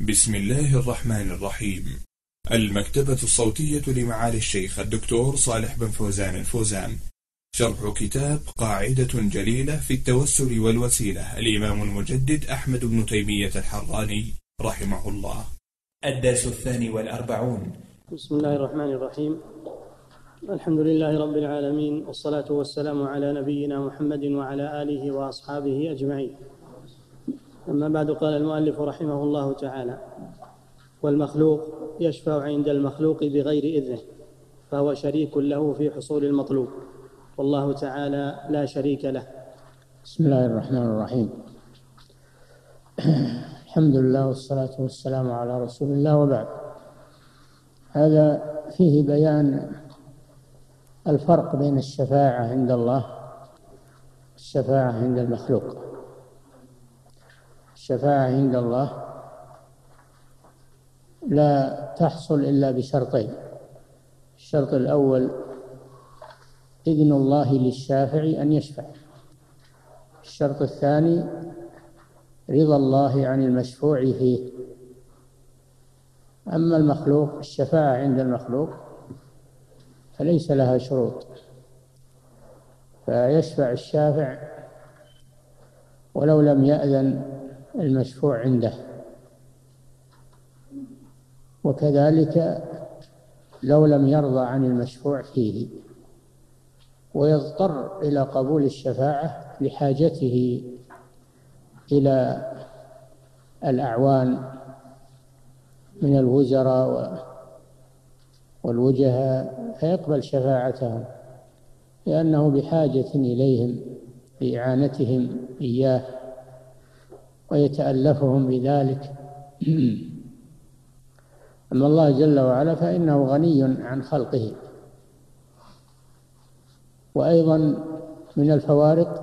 بسم الله الرحمن الرحيم. المكتبة الصوتية لمعالي الشيخ الدكتور صالح بن فوزان الفوزان، شرح كتاب قاعدة جليلة في التوسل والوسيلة، الإمام المجدد أحمد بن تيمية الحراني رحمه الله. الدرس 42. بسم الله الرحمن الرحيم. الحمد لله رب العالمين، والصلاة والسلام على نبينا محمد وعلى آله وأصحابه أجمعين. أما بعد، قال المؤلف رحمه الله تعالى: والمخلوق يشفع عند المخلوق بغير إذنه، فهو شريك له في حصول المطلوب، والله تعالى لا شريك له. بسم الله الرحمن الرحيم. الحمد لله والصلاة والسلام على رسول الله، وبعد. هذا فيه بيان الفرق بين الشفاعة عند الله والشفاعة عند المخلوق. الشفاعة عند الله لا تحصل إلا بشرطين: الشرط الأول إذن الله للشافع أن يشفع، الشرط الثاني رضا الله عن المشفوع فيه. أما المخلوق، الشفاعة عند المخلوق فليس لها شروط، فيشفع الشافع ولو لم يأذن المشفوع عنده، وكذلك لو لم يرضى عن المشفوع فيه، ويضطر إلى قبول الشفاعة لحاجته إلى الأعوان من الوزراء والوجهاء، فيقبل شفاعتهم لأنه بحاجة إليهم لإعانتهم إياه ويتألفهم بذلك. أما الله جل وعلا فإنه غني عن خلقه. وأيضا من الفوارق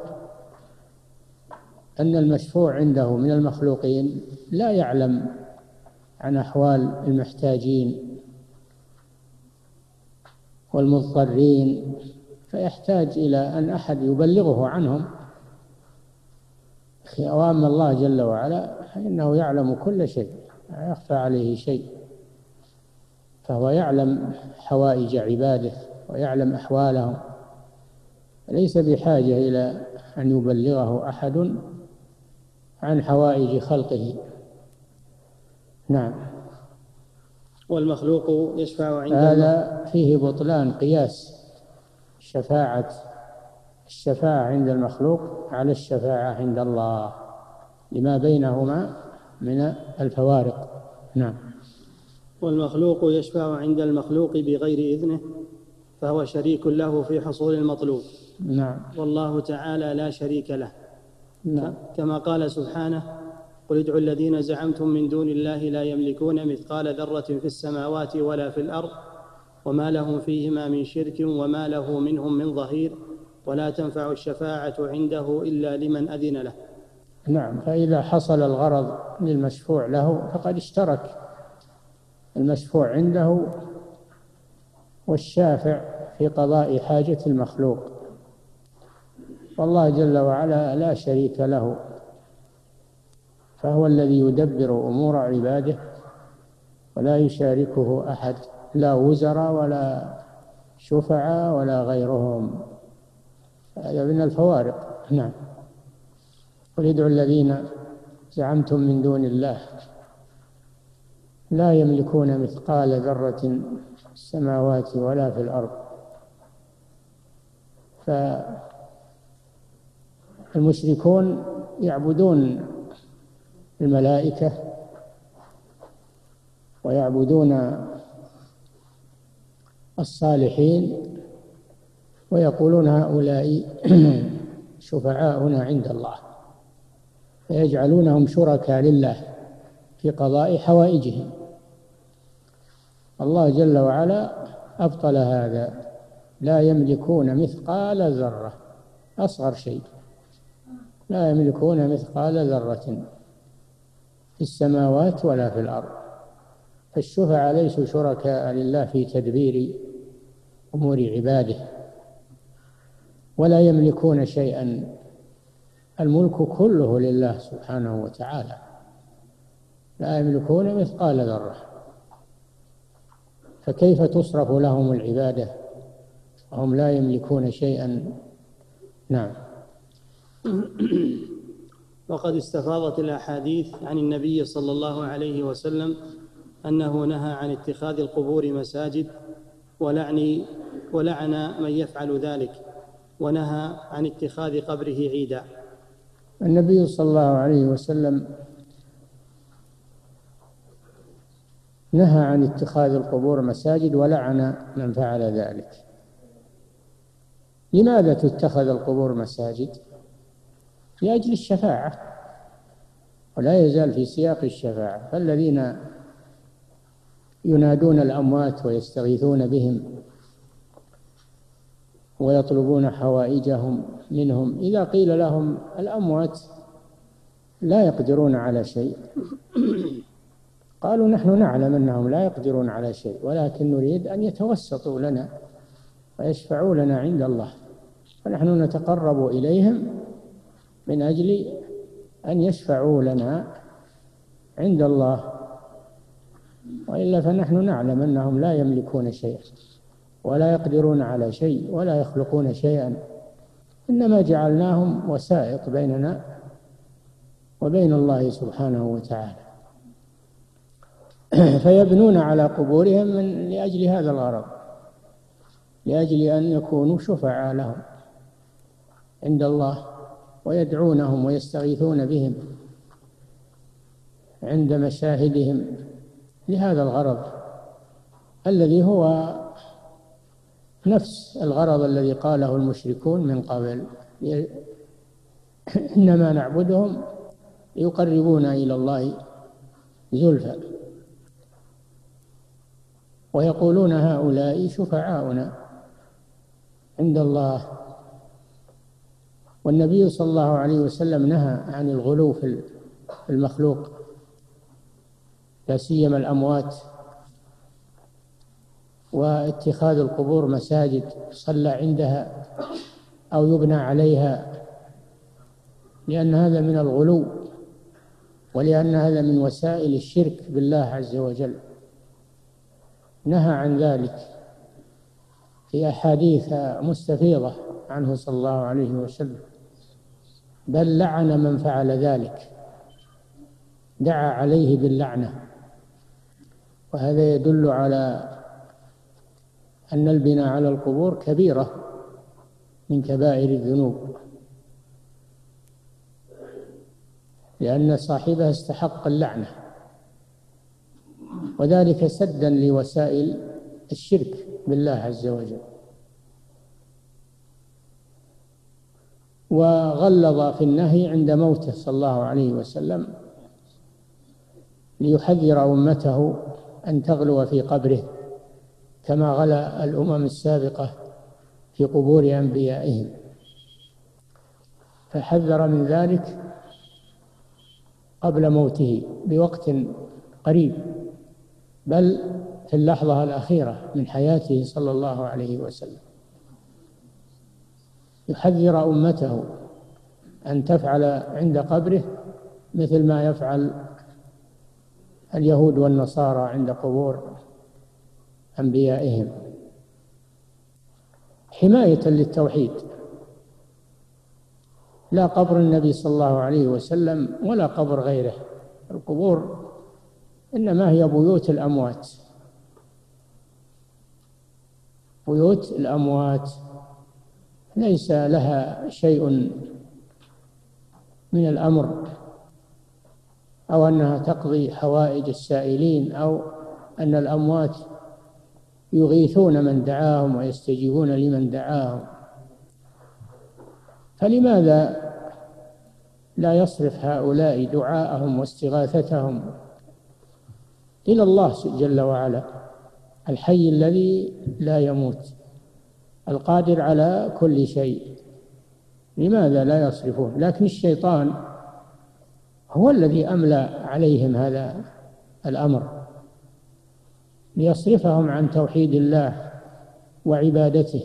أن المشفوع عنده من المخلوقين لا يعلم عن أحوال المحتاجين والمضطرين، فيحتاج إلى أن أحد يبلغه عنهم. وأما الله جل وعلا فإنه يعلم كل شيء، لا يخفى عليه شيء، فهو يعلم حوائج عباده ويعلم أحوالهم، ليس بحاجة إلى أن يبلغه أحد عن حوائج خلقه. نعم. والمخلوق يشفع عند هذا فيه بطلان قياس الشفاعة عند المخلوق على الشفاعة عند الله لما بينهما من الفوارق. نعم. والمخلوق يشفع عند المخلوق بغير إذنه، فهو شريك له في حصول المطلوب. نعم. والله تعالى لا شريك له. نعم. كما قال سبحانه: قل ادعوا الذين زعمتم من دون الله لا يملكون مثقال ذرة في السماوات ولا في الأرض وما لهم فيهما من شرك وما له منهم من ظهير ولا تنفع الشفاعة عنده إلا لمن أذن له. نعم. فإذا حصل الغرض للمشفوع له فقد اشترك المشفوع عنده والشافع في قضاء حاجة المخلوق، والله جل وعلا لا شريك له، فهو الذي يدبر أمور عباده ولا يشاركه أحد، لا وزراء ولا شفعاء ولا غيرهم. هذا من الفوارق. نعم. قل ادعوا الذين زعمتم من دون الله لا يملكون مثقال ذرة في السماوات ولا في الأرض. فالمشركون يعبدون الملائكة ويعبدون الصالحين ويقولون هؤلاء شفعاؤنا عند الله، فيجعلونهم شركاء لله في قضاء حوائجهم. الله جل وعلا أبطل هذا، لا يملكون مثقال ذرة، أصغر شيء، لا يملكون مثقال ذرة في السماوات ولا في الأرض. فالشفعاء ليسوا شركاء لله في تدبير أمور عباده، ولا يملكون شيئا، الملك كله لله سبحانه وتعالى. لا يملكون مثقال ذرة، فكيف تصرف لهم العبادة وهم لا يملكون شيئا؟ نعم. وقد استفاضت الأحاديث عن النبي صلى الله عليه وسلم أنه نهى عن اتخاذ القبور مساجد ولعن من يفعل ذلك، ونهى عن اتخاذ قبره عيدا. النبي صلى الله عليه وسلم نهى عن اتخاذ القبور مساجد ولعن من فعل ذلك. لماذا تتخذ القبور مساجد؟ لأجل الشفاعة، ولا يزال في سياق الشفاعة. فالذين ينادون الأموات ويستغيثون بهم ويطلبون حوائجهم منهم، إذا قيل لهم الأموات لا يقدرون على شيء، قالوا نحن نعلم أنهم لا يقدرون على شيء، ولكن نريد أن يتوسطوا لنا ويشفعوا لنا عند الله، فنحن نتقرب إليهم من أجل أن يشفعوا لنا عند الله، وإلا فنحن نعلم أنهم لا يملكون شيئا ولا يقدرون على شيء ولا يخلقون شيئا، إنما جعلناهم وسائط بيننا وبين الله سبحانه وتعالى. فيبنون على قبورهم لأجل هذا الغرض، لأجل أن يكونوا شفعاء لهم عند الله، ويدعونهم ويستغيثون بهم عند مشاهدهم لهذا الغرض الذي هو نفس الغرض الذي قاله المشركون من قبل: إنما نعبدهم يقربونا إلى الله زلفى. ويقولون هؤلاء شفعاؤنا عند الله. والنبي صلى الله عليه وسلم نهى عن الغلو في المخلوق، لا سيما الأموات، واتخاذ القبور مساجد صلى عندها أو يبنى عليها، لأن هذا من الغلو، ولأن هذا من وسائل الشرك بالله عز وجل. نهى عن ذلك في أحاديث مستفيضة عنه صلى الله عليه وسلم، بل لعن من فعل ذلك، دعا عليه باللعنة. وهذا يدل على أن البناء على القبور كبيرة من كبائر الذنوب، لأن صاحبها استحق اللعنة، وذلك سدا لوسائل الشرك بالله عز وجل. وغلظ في النهي عند موته صلى الله عليه وسلم ليحذر أمته أن تغلو في قبره كما غلا الأمم السابقة في قبور أنبيائهم، فحذر من ذلك قبل موته بوقت قريب، بل في اللحظة الأخيرة من حياته صلى الله عليه وسلم، يحذر أمته أن تفعل عند قبره مثل ما يفعل اليهود والنصارى عند قبور أنبيائهم، حماية للتوحيد. لا قبر النبي صلى الله عليه وسلم ولا قبر غيره، القبور إنما هي بيوت الأموات، بيوت الأموات ليس لها شيء من الأمر، أو أنها تقضي حوائج السائلين، أو أن الأموات يغيثون من دعاهم ويستجيبون لمن دعاهم. فلماذا لا يصرف هؤلاء دعاءهم واستغاثتهم إلى الله جل وعلا، الحي الذي لا يموت القادر على كل شيء؟ لماذا لا يصرفون؟ لكن الشيطان هو الذي أملى عليهم هذا الأمر ليصرفهم عن توحيد الله وعبادته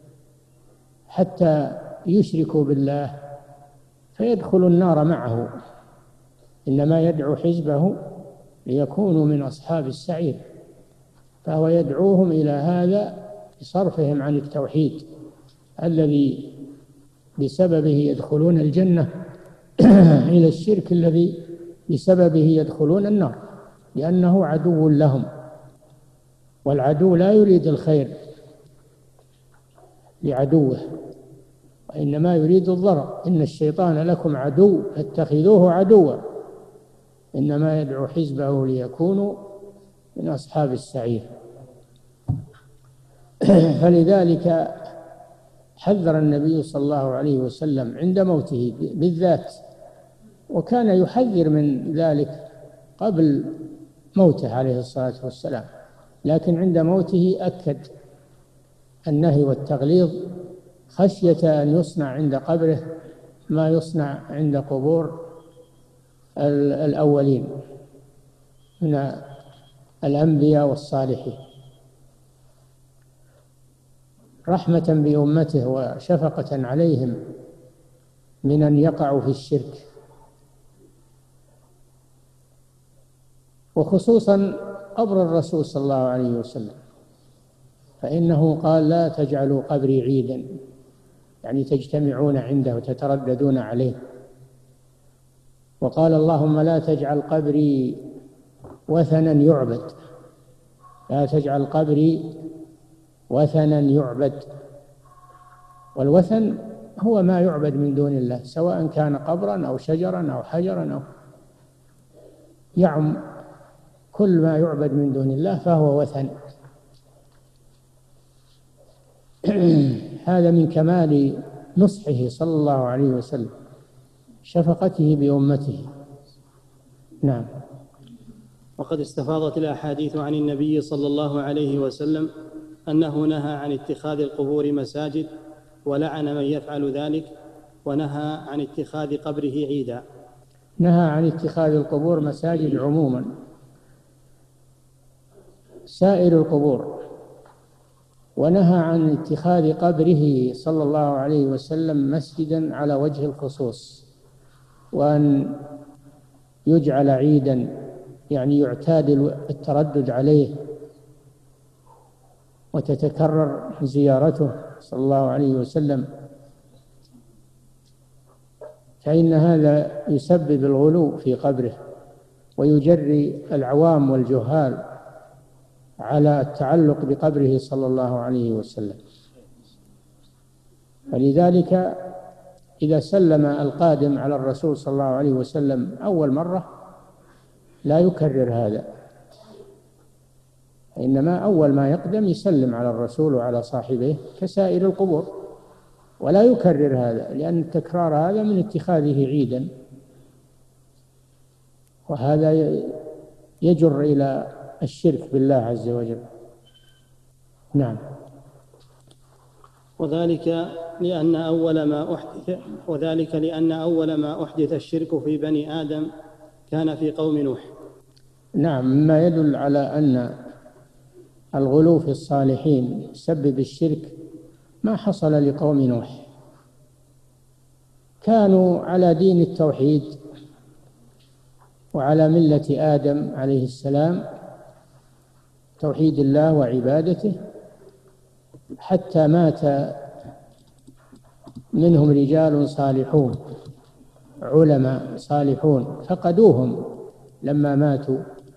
حتى يشركوا بالله فيدخلوا النار معه. إنما يدعو حزبه ليكونوا من أصحاب السعير. فهو يدعوهم إلى هذا بصرفهم عن التوحيد الذي بسببه يدخلون الجنة إلى الشرك الذي بسببه يدخلون النار، لأنه عدو لهم، والعدو لا يريد الخير لعدوه، وإنما يريد الضرر. إن الشيطان لكم عدو فاتخذوه عدوا، إنما يدعو حزبه ليكونوا من أصحاب السعير. فلذلك حذر النبي صلى الله عليه وسلم عند موته بالذات، وكان يحذر من ذلك قبل موته عليه الصلاة والسلام، لكن عند موته أكد النهي والتغليظ خشية أن يصنع عند قبره ما يصنع عند قبور الأولين من الأنبياء والصالحين، رحمة بأمته وشفقة عليهم من أن يقعوا في الشرك. وخصوصا قبر الرسول صلى الله عليه وسلم، فإنه قال: لا تجعلوا قبري عيدا، يعني تجتمعون عنده وتترددون عليه. وقال: اللهم لا تجعل قبري وثنا يعبد، لا تجعل قبري وثنا يعبد. والوثن هو ما يعبد من دون الله، سواء كان قبرا أو شجرا أو حجرا أو يعم كل ما يعبد من دون الله فهو وثن. هذا من كمال نصحه صلى الله عليه وسلم، شفقته بأمته. نعم. وقد استفاضت الأحاديث عن النبي صلى الله عليه وسلم أنه نهى عن اتخاذ القبور مساجد، ولعن من يفعل ذلك، ونهى عن اتخاذ قبره عيدا. نهى عن اتخاذ القبور مساجد عموما، سائر القبور، ونهى عن اتخاذ قبره صلى الله عليه وسلم مسجدا على وجه الخصوص، وأن يجعل عيدا، يعني يعتاد التردد عليه وتتكرر زيارته صلى الله عليه وسلم، فإن هذا يسبب الغلو في قبره ويجري العوام والجهال على التعلق بقبره صلى الله عليه وسلم. فلذلك إذا سلم القادم على الرسول صلى الله عليه وسلم أول مرة لا يكرر هذا، إنما أول ما يقدم يسلم على الرسول وعلى صاحبه كسائر القبور، ولا يكرر هذا، لأن التكرار هذا من اتخاذه عيدا، وهذا يجر إلى الشرك بالله عز وجل. نعم. وذلك لأن أول ما أحدث الشرك في بني آدم كان في قوم نوح. نعم، مما يدل على أن الغلو في الصالحين يسبب الشرك ما حصل لقوم نوح، كانوا على دين التوحيد وعلى ملة آدم عليه السلام، توحيد الله وعبادته، حتى مات منهم رجال صالحون علماء صالحون فقدوهم لما ماتوا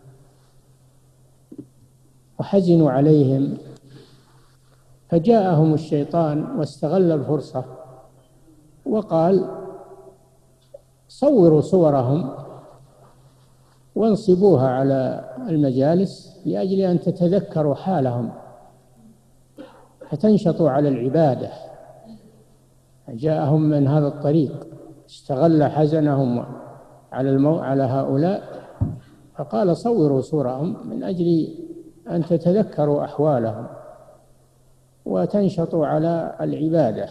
وحزنوا عليهم، فجاءهم الشيطان واستغل الفرصة وقال: صوروا صورهم وانصبوها على المجالس لأجل أن تتذكروا حالهم فتنشطوا على العبادة. جاءهم من هذا الطريق، استغل حزنهم على هؤلاء فقال: صوروا صورهم من أجل أن تتذكروا أحوالهم وتنشطوا على العبادة.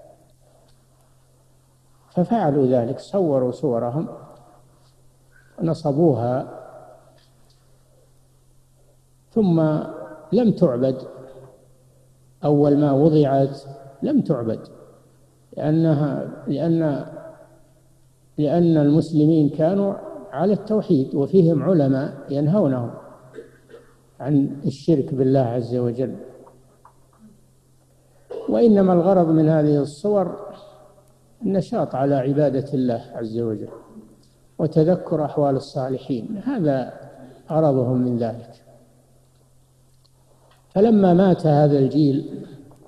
ففعلوا ذلك، صوروا صورهم ونصبوها، ثم لم تعبد. أول ما وضعت لم تعبد، لأن المسلمين كانوا على التوحيد، وفيهم علماء ينهونهم عن الشرك بالله عز وجل. وإنما الغرض من هذه الصور النشاط على عبادة الله عز وجل وتذكر أحوال الصالحين، هذا غرضهم من ذلك. فلما مات هذا الجيل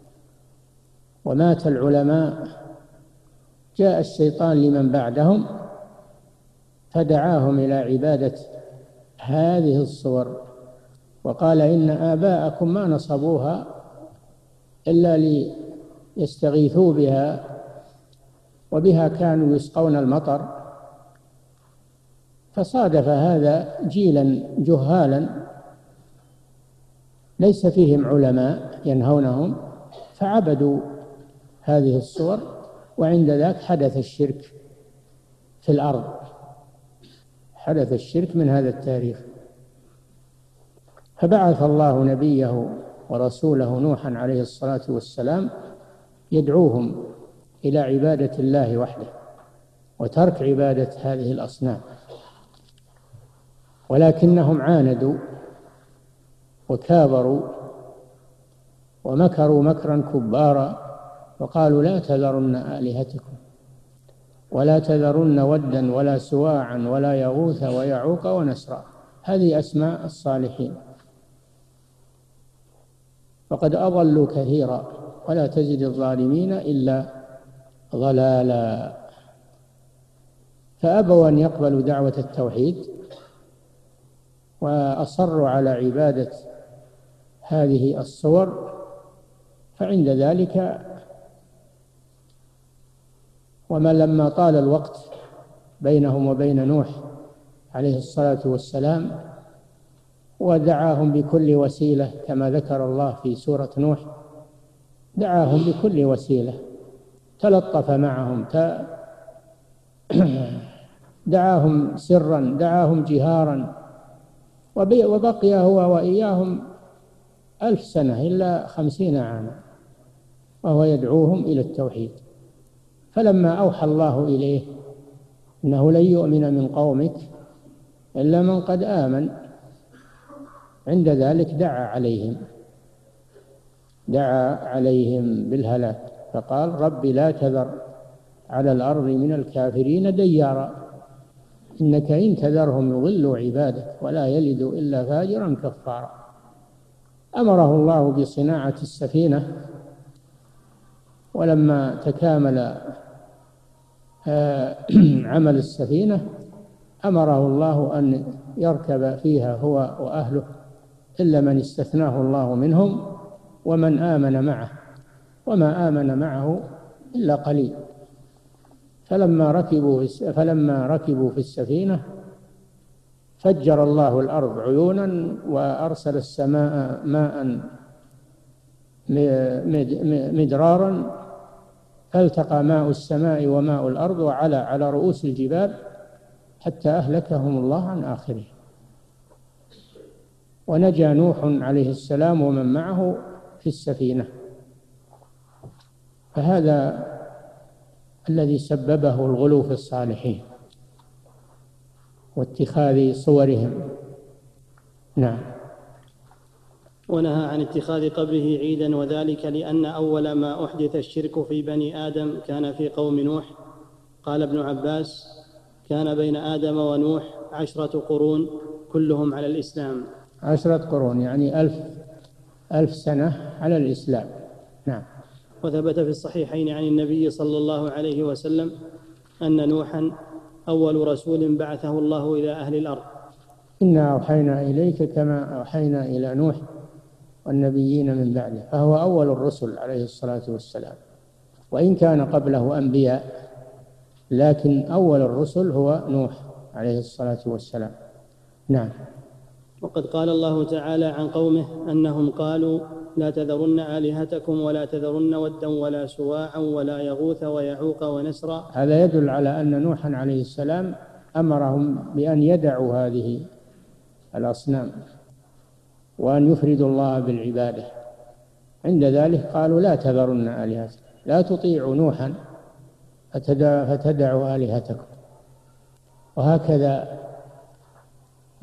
ومات العلماء جاء الشيطان لمن بعدهم فدعاهم إلى عبادة هذه الصور، وقال إن آباءكم ما نصبوها إلا ليستغيثوا بها، وبها كانوا يسقون المطر. فصادف هذا جيلا جهالا ليس فيهم علماء ينهونهم، فعبدوا هذه الصور، وعند ذاك حدث الشرك في الأرض، حدث الشرك من هذا التاريخ. فبعث الله نبيه ورسوله نوحا عليه الصلاة والسلام يدعوهم إلى عبادة الله وحده وترك عبادة هذه الأصنام، ولكنهم عاندوا وكابروا ومكروا مكرا كبارا، وقالوا لا تذرن آلهتكم ولا تذرن ودا ولا سواعا ولا يغوث ويعوق ونسرا، هذه أسماء الصالحين، فقد أضلوا كثيرا ولا تزد الظالمين إلا ضلالا. فأبوا أن يقبلوا دعوة التوحيد وأصروا على عبادة هذه الصور. فعند ذلك لما طال الوقت بينهم وبين نوح عليه الصلاة والسلام ودعاهم بكل وسيلة كما ذكر الله في سورة نوح، دعاهم بكل وسيلة، تلطف معهم، دعاهم سرا، دعاهم جهارا، وبقي هو وإياهم 1000 سنة إلا 50 عاما وهو يدعوهم إلى التوحيد. فلما أوحى الله إليه إنه لن يؤمن من قومك إلا من قد آمن، عند ذلك دعا عليهم بالهلاك، فقال رب لا تذر على الأرض من الكافرين ديارا إنك إن تذرهم يضلوا عبادك ولا يلدوا إلا فاجرا كفارا. أمره الله بصناعة السفينة، ولما تكامل عمل السفينة أمره الله أن يركب فيها هو وأهله إلا من استثناه الله منهم ومن آمن معه، وما آمن معه إلا قليل. فلما ركبوا في السفينة فجر الله الأرض عيونا وأرسل السماء ماء مدرارا، فالتقى ماء السماء وماء الأرض وعلى على رؤوس الجبال حتى أهلكهم الله عن آخره. ونجا نوح عليه السلام ومن معه في السفينة. فهذا الذي سببه الغلو في الصالحين واتخاذ صورهم. نعم. ونهى عن اتخاذ قبره عيدا، وذلك لأن أول ما أحدث الشرك في بني آدم كان في قوم نوح. قال ابن عباس كان بين آدم ونوح 10 قرون كلهم على الإسلام. 10 قرون يعني 1000 سنة على الإسلام. نعم. وثبت في الصحيحين عن النبي صلى الله عليه وسلم أن نوحا أول رسول بعثه الله إلى أهل الأرض. إنا أوحينا إليك كما أوحينا إلى نوح والنبيين من بعده، فهو أول الرسل عليه الصلاة والسلام، وإن كان قبله أنبياء لكن أول الرسل هو نوح عليه الصلاة والسلام. نعم. وقد قال الله تعالى عن قومه أنهم قالوا لا تذرن آلهتكم ولا تذرن ودا ولا سواعا ولا يغوث ويعوق ونسرا. هذا يدل على أن نوحا عليه السلام أمرهم بأن يدعوا هذه الأصنام وأن يفردوا الله بالعبادة. عند ذلك قالوا لا تذرن آلهتكم، لا تطيعوا نوحا فتدعوا آلهتكم. وهكذا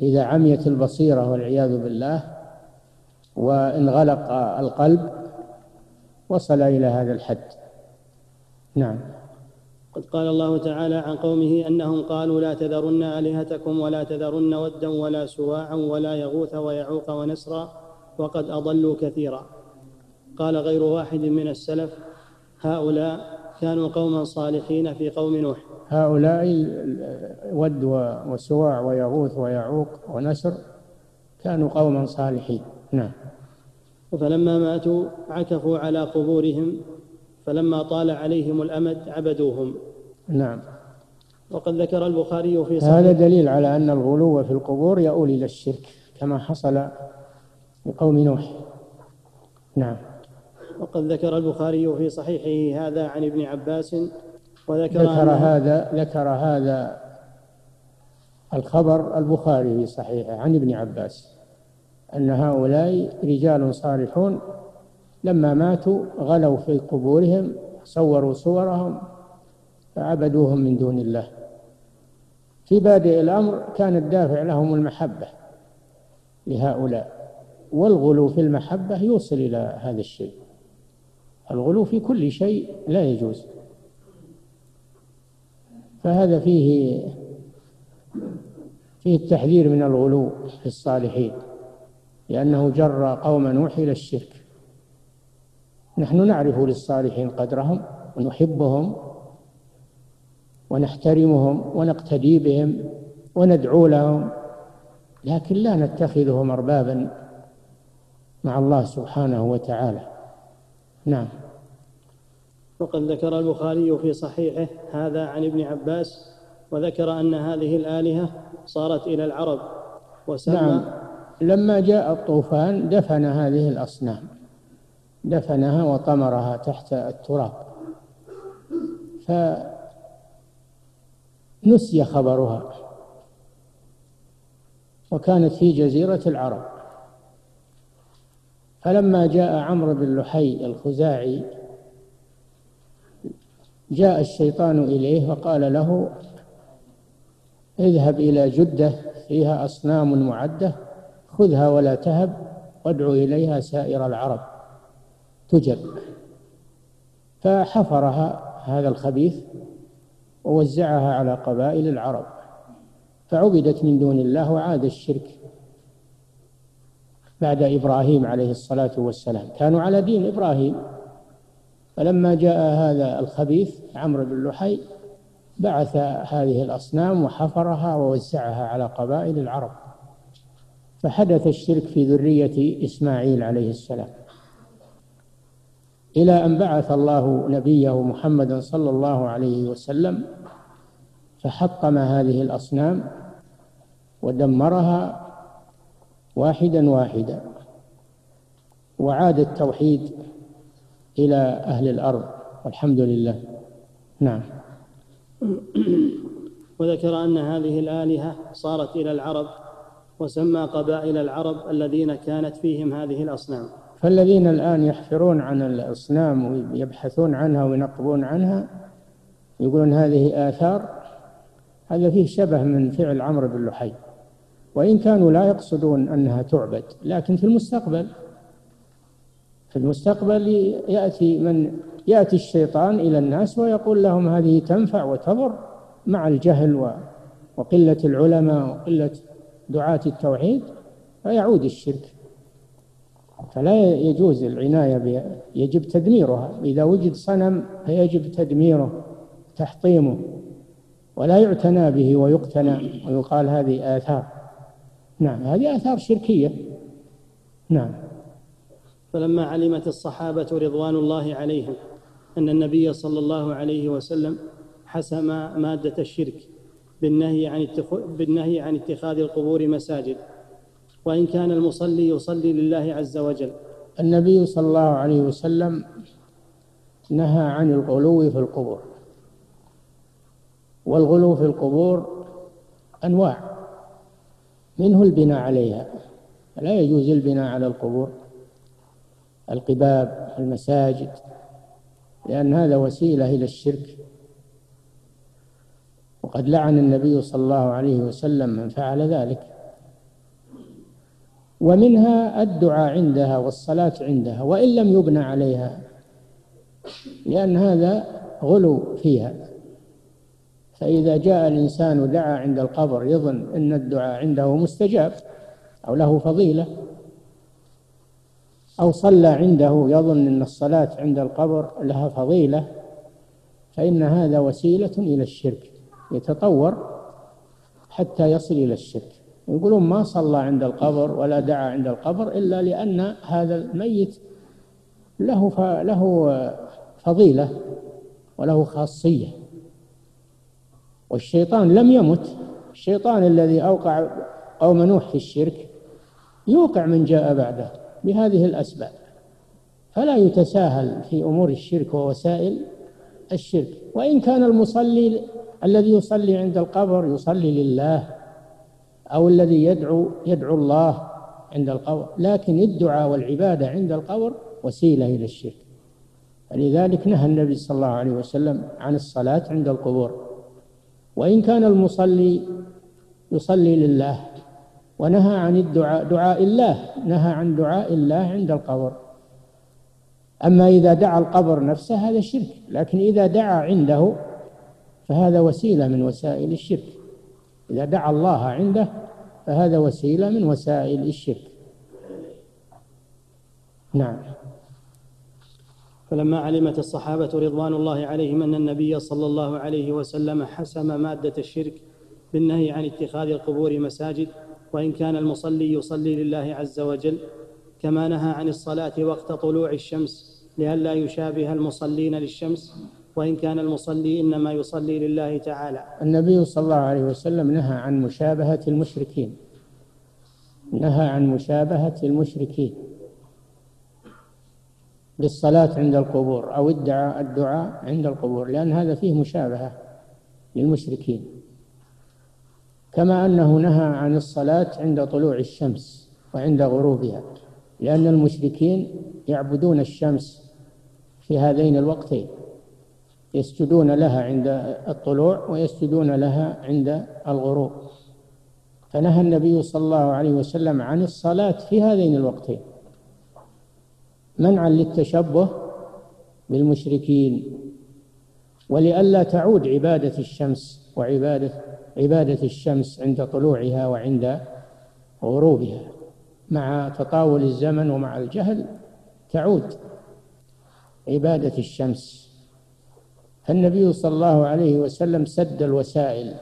إذا عميت البصيرة والعياذ بالله وانغلق القلب وصل إلى هذا الحد. نعم. قد قال الله تعالى عن قومه أنهم قالوا لا تذرن آلهتكم ولا تذرن ودا ولا سواعا ولا يغوث ويعوق ونسرا وقد أضلوا كثيرا. قال غير واحد من السلف هؤلاء كانوا قوما صالحين في قوم نوح. هؤلاء ود وسواع ويغوث ويعوق ونسر كانوا قوما صالحين. نعم. فلما ماتوا عكفوا على قبورهم فلما طال عليهم الأمد عبدوهم. نعم. وقد ذكر البخاري في صحيح هذا دليل على أن الغلو في القبور يؤول إلى الشرك كما حصل لقوم نوح. نعم. وقد ذكر البخاري في صحيحه هذا عن ابن عباس وذكر ذكر هذا الخبر البخاري في صحيحه عن ابن عباس أن هؤلاء رجال صالحون لما ماتوا غلوا في قبورهم صوروا صورهم فعبدوهم من دون الله. في بادئ الأمر كان الدافع لهم المحبة لهؤلاء، والغلو في المحبة يوصل إلى هذا الشيء. الغلو في كل شيء لا يجوز، فهذا فيه التحذير من الغلو في الصالحين، لأنه جر قوم نوح إلى الشرك. نحن نعرف للصالحين قدرهم ونحبهم ونحترمهم ونقتدي بهم وندعو لهم، لكن لا نتخذهم أربابا مع الله سبحانه وتعالى. نعم. وقد ذكر البخاري في صحيحه هذا عن ابن عباس وذكر أن هذه الآلهة صارت إلى العرب وسمى. نعم. لما جاء الطوفان دفن هذه الأصنام، دفنها وطمرها تحت التراب، فنسي خبرها، وكانت في جزيرة العرب. فلما جاء عمرو بن لحي الخزاعي جاء الشيطان إليه وقال له اذهب إلى جدة فيها أصنام معدة، خذها ولا تهب وادعو إليها سائر العرب تجب. فحفرها هذا الخبيث ووزعها على قبائل العرب، فعبدت من دون الله وعاد الشرك بعد إبراهيم عليه الصلاة والسلام. كانوا على دين إبراهيم، فلما جاء هذا الخبيث عمرو بن لحي بعث هذه الأصنام وحفرها ووزعها على قبائل العرب، فحدث الشرك في ذرية إسماعيل عليه السلام، إلى أن بعث الله نبيه محمدا صلى الله عليه وسلم فحطم هذه الأصنام ودمرها واحدا واحدا، وعاد التوحيد إلى أهل الأرض والحمد لله. نعم. وذكر أن هذه الآلهة صارت إلى العرب وسمى قبائل العرب الذين كانت فيهم هذه الأصنام. فالذين الآن يحفرون عن الأصنام ويبحثون عنها وينقبون عنها يقولون هذه آثار، هذا فيه شبه من فعل عمرو بن لحي، وإن كانوا لا يقصدون أنها تعبد، لكن في المستقبل يأتي الشيطان إلى الناس ويقول لهم هذه تنفع وتضر، مع الجهل وقلة العلماء وقلة دعاة التوحيد، فيعود الشرك. فلا يجوز العناية يجب تدميرها. إذا وجد صنم فيجب تدميره تحطيمه، ولا يعتنى به ويقتنى ويقال هذه آثار. نعم، هذه آثار شركية. نعم. فلما علمت الصحابة رضوان الله عليهم أن النبي صلى الله عليه وسلم حسم مادة الشرك بالنهي عن اتخاذ القبور مساجد، وإن كان المصلي يصلي لله عز وجل. النبي صلى الله عليه وسلم نهى عن الغلو في القبور، والغلو في القبور أنواع، منه البناء عليها، لا يجوز البناء على القبور، القباب، المساجد، لأن هذا وسيلة إلى الشرك. وقد لعن النبي صلى الله عليه وسلم من فعل ذلك، ومنها الدعاء عندها والصلاة عندها وإن لم يبنى عليها، لأن هذا غلو فيها. فإذا جاء الإنسان ودعا عند القبر يظن أن الدعاء عنده مستجاب أو له فضيلة، أو صلى عنده يظن أن الصلاة عند القبر لها فضيلة، فإن هذا وسيلة إلى الشرك، يتطور حتى يصل إلى الشرك. يقولون ما صلى عند القبر ولا دعا عند القبر إلا لأن هذا الميت له فضيلة وله خاصية. والشيطان لم يمت، الشيطان الذي أوقع قوم نوح في الشرك يوقع من جاء بعده بهذه الأسباب، فلا يتساهل في أمور الشرك ووسائل الشرك. وإن كان المصلي الذي يصلي عند القبر يصلي لله، أو الذي يدعو الله عند القبر، لكن الدعاء والعبادة عند القبر وسيلة إلى الشرك. فلذلك نهى النبي صلى الله عليه وسلم عن الصلاة عند القبور. وإن كان المصلي يصلي لله، ونهى عن الدعاء دعاء الله، نهى عن دعاء الله عند القبر. أما إذا دعا القبر نفسه هذا شرك، لكن إذا دعا عنده فهذا وسيلة من وسائل الشرك. إذا دعا الله عنده فهذا وسيلة من وسائل الشرك. نعم. فلما علمت الصحابة رضوان الله عليهم أن النبي صلى الله عليه وسلم حسم مادة الشرك بالنهي عن اتخاذ القبور مساجد، وإن كان المصلي يصلي لله عز وجل، كما نهى عن الصلاة وقت طلوع الشمس لئلا يشابه المصلين للشمس، وإن كان المصلي إنما يصلي لله تعالى. النبي صلى الله عليه وسلم نهى عن مشابهة المشركين، نهى عن مشابهة المشركين بالصلاة عند القبور أو الدعاء عند القبور، لأن هذا فيه مشابهة للمشركين. كما أنه نهى عن الصلاة عند طلوع الشمس وعند غروبها، لأن المشركين يعبدون الشمس في هذين الوقتين، يسجدون لها عند الطلوع ويسجدون لها عند الغروب. فنهى النبي صلى الله عليه وسلم عن الصلاة في هذين الوقتين منعا للتشبه بالمشركين، ولئلا تعود عبادة الشمس وعبادة الشمس عند طلوعها وعند غروبها. مع تطاول الزمن ومع الجهل تعود عبادة الشمس. فالنبي صلى الله عليه وسلم سد الوسائل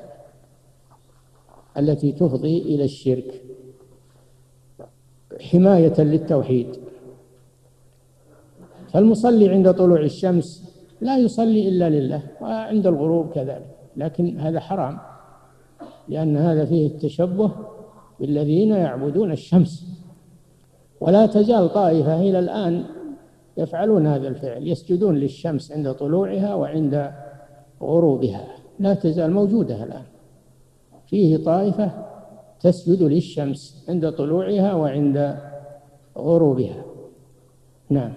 التي تفضي إلى الشرك حماية للتوحيد. فالمصلي عند طلوع الشمس لا يصلي إلا لله، وعند الغروب كذلك، لكن هذا حرام، لأن هذا فيه التشبه بالذين يعبدون الشمس. ولا تزال طائفة إلى الآن يفعلون هذا الفعل، يسجدون للشمس عند طلوعها وعند غروبها، لا تزال موجودة الآن. فيه طائفة تسجد للشمس عند طلوعها وعند غروبها. نعم.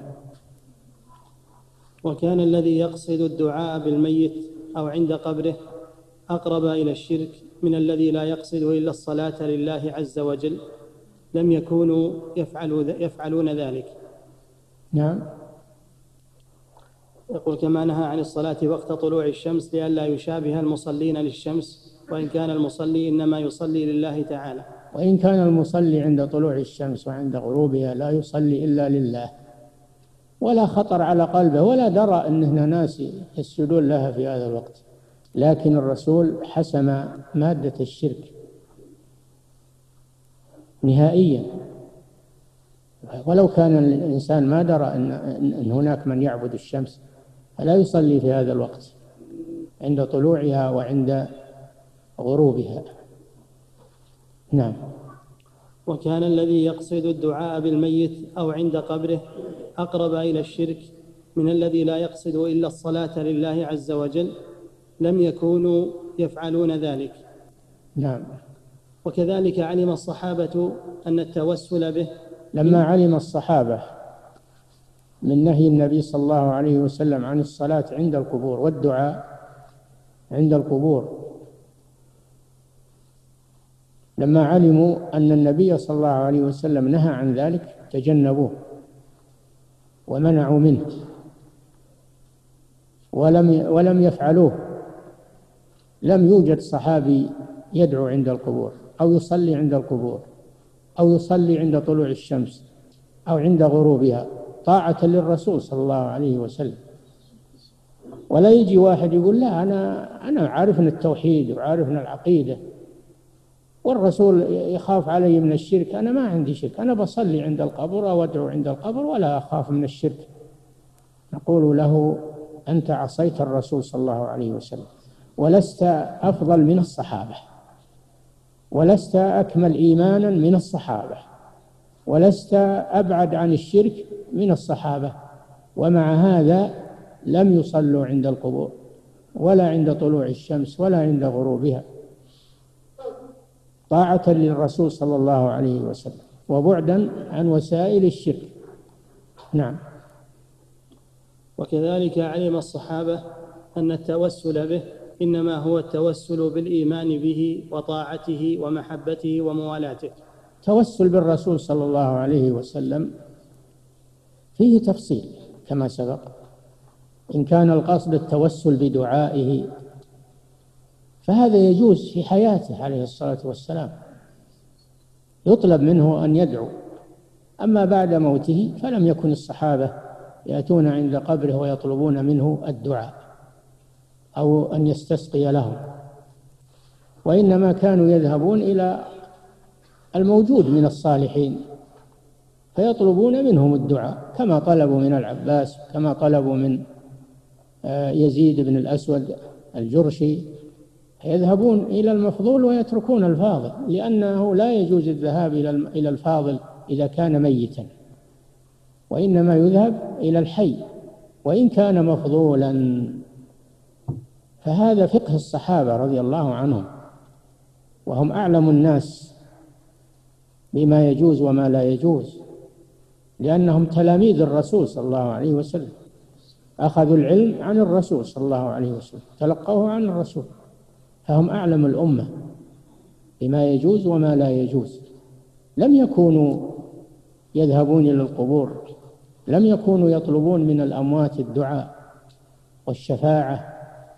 وكان الذي يقصد الدعاء بالميت أو عند قبره أقرب إلى الشرك من الذي لا يقصد إلا الصلاة لله عز وجل، لم يكونوا يفعلون ذلك. نعم. يقول كما نهى عن الصلاة وقت طلوع الشمس لئلا يشابه المصلين للشمس، وإن كان المصلي إنما يصلي لله تعالى. وإن كان المصلي عند طلوع الشمس وعند غروبها لا يصلي إلا لله، ولا خطر على قلبه ولا درى أن ناس يسجدون لها في هذا الوقت، لكن الرسول حسم مادة الشرك نهائيا. ولو كان الإنسان ما درى أن هناك من يعبد الشمس فلا يصلي في هذا الوقت عند طلوعها وعند غروبها. نعم. وكان الذي يقصد الدعاء بالميت أو عند قبره أقرب إلى الشرك من الذي لا يقصد إلا الصلاة لله عز وجل، لم يكونوا يفعلون ذلك. نعم. وكذلك علم الصحابة أن التوسل به، لما علم الصحابة من نهي النبي صلى الله عليه وسلم عن الصلاة عند القبور والدعاء عند القبور، لما علموا أن النبي صلى الله عليه وسلم نهى عن ذلك تجنبوه ومنعوا منه ولم يفعلوه. لم يوجد صحابي يدعو عند القبور أو يصلي عند القبور أو يصلي عند طلوع الشمس أو عند غروبها طاعة للرسول صلى الله عليه وسلم. ولا يجي واحد يقول لا أنا عارفنا التوحيد وعارفنا العقيدة والرسول يخاف علي من الشرك، أنا ما عندي شرك، أنا بصلي عند القبر أو أدعو عند القبر ولا أخاف من الشرك. نقول له أنت عصيت الرسول صلى الله عليه وسلم، ولست أفضل من الصحابة، ولست أكمل إيمانا من الصحابة، ولست أبعد عن الشرك من الصحابة، ومع هذا لم يصلوا عند القبور ولا عند طلوع الشمس ولا عند غروبها، طاعة للرسول صلى الله عليه وسلم وبعدا عن وسائل الشرك. نعم. وكذلك علم الصحابة أن التوسل به إنما هو التوسل بالإيمان به وطاعته ومحبته وموالاته. التوسل بالرسول صلى الله عليه وسلم فيه تفصيل كما سبق. إن كان القصد التوسل بدعائه فهذا يجوز في حياته عليه الصلاة والسلام، يطلب منه أن يدعو. أما بعد موته فلم يكن الصحابة يأتون عند قبره ويطلبون منه الدعاء أو أن يستسقي لهم، وإنما كانوا يذهبون إلى الموجود من الصالحين فيطلبون منهم الدعاء، كما طلبوا من العباس، كما طلبوا من يزيد بن الأسود الجرشي. يذهبون إلى المفضول ويتركون الفاضل، لأنه لا يجوز الذهاب إلى الفاضل إذا كان ميتا، وإنما يذهب إلى الحي وإن كان مفضولا. فهذا فقه الصحابة رضي الله عنهم، وهم أعلم الناس بما يجوز وما لا يجوز، لأنهم تلاميذ الرسول صلى الله عليه وسلم، أخذوا العلم عن الرسول صلى الله عليه وسلم، تلقوه عن الرسول، فهم أعلم الأمة بما يجوز وما لا يجوز. لم يكونوا يذهبون إلى القبور، لم يكونوا يطلبون من الأموات الدعاء والشفاعة،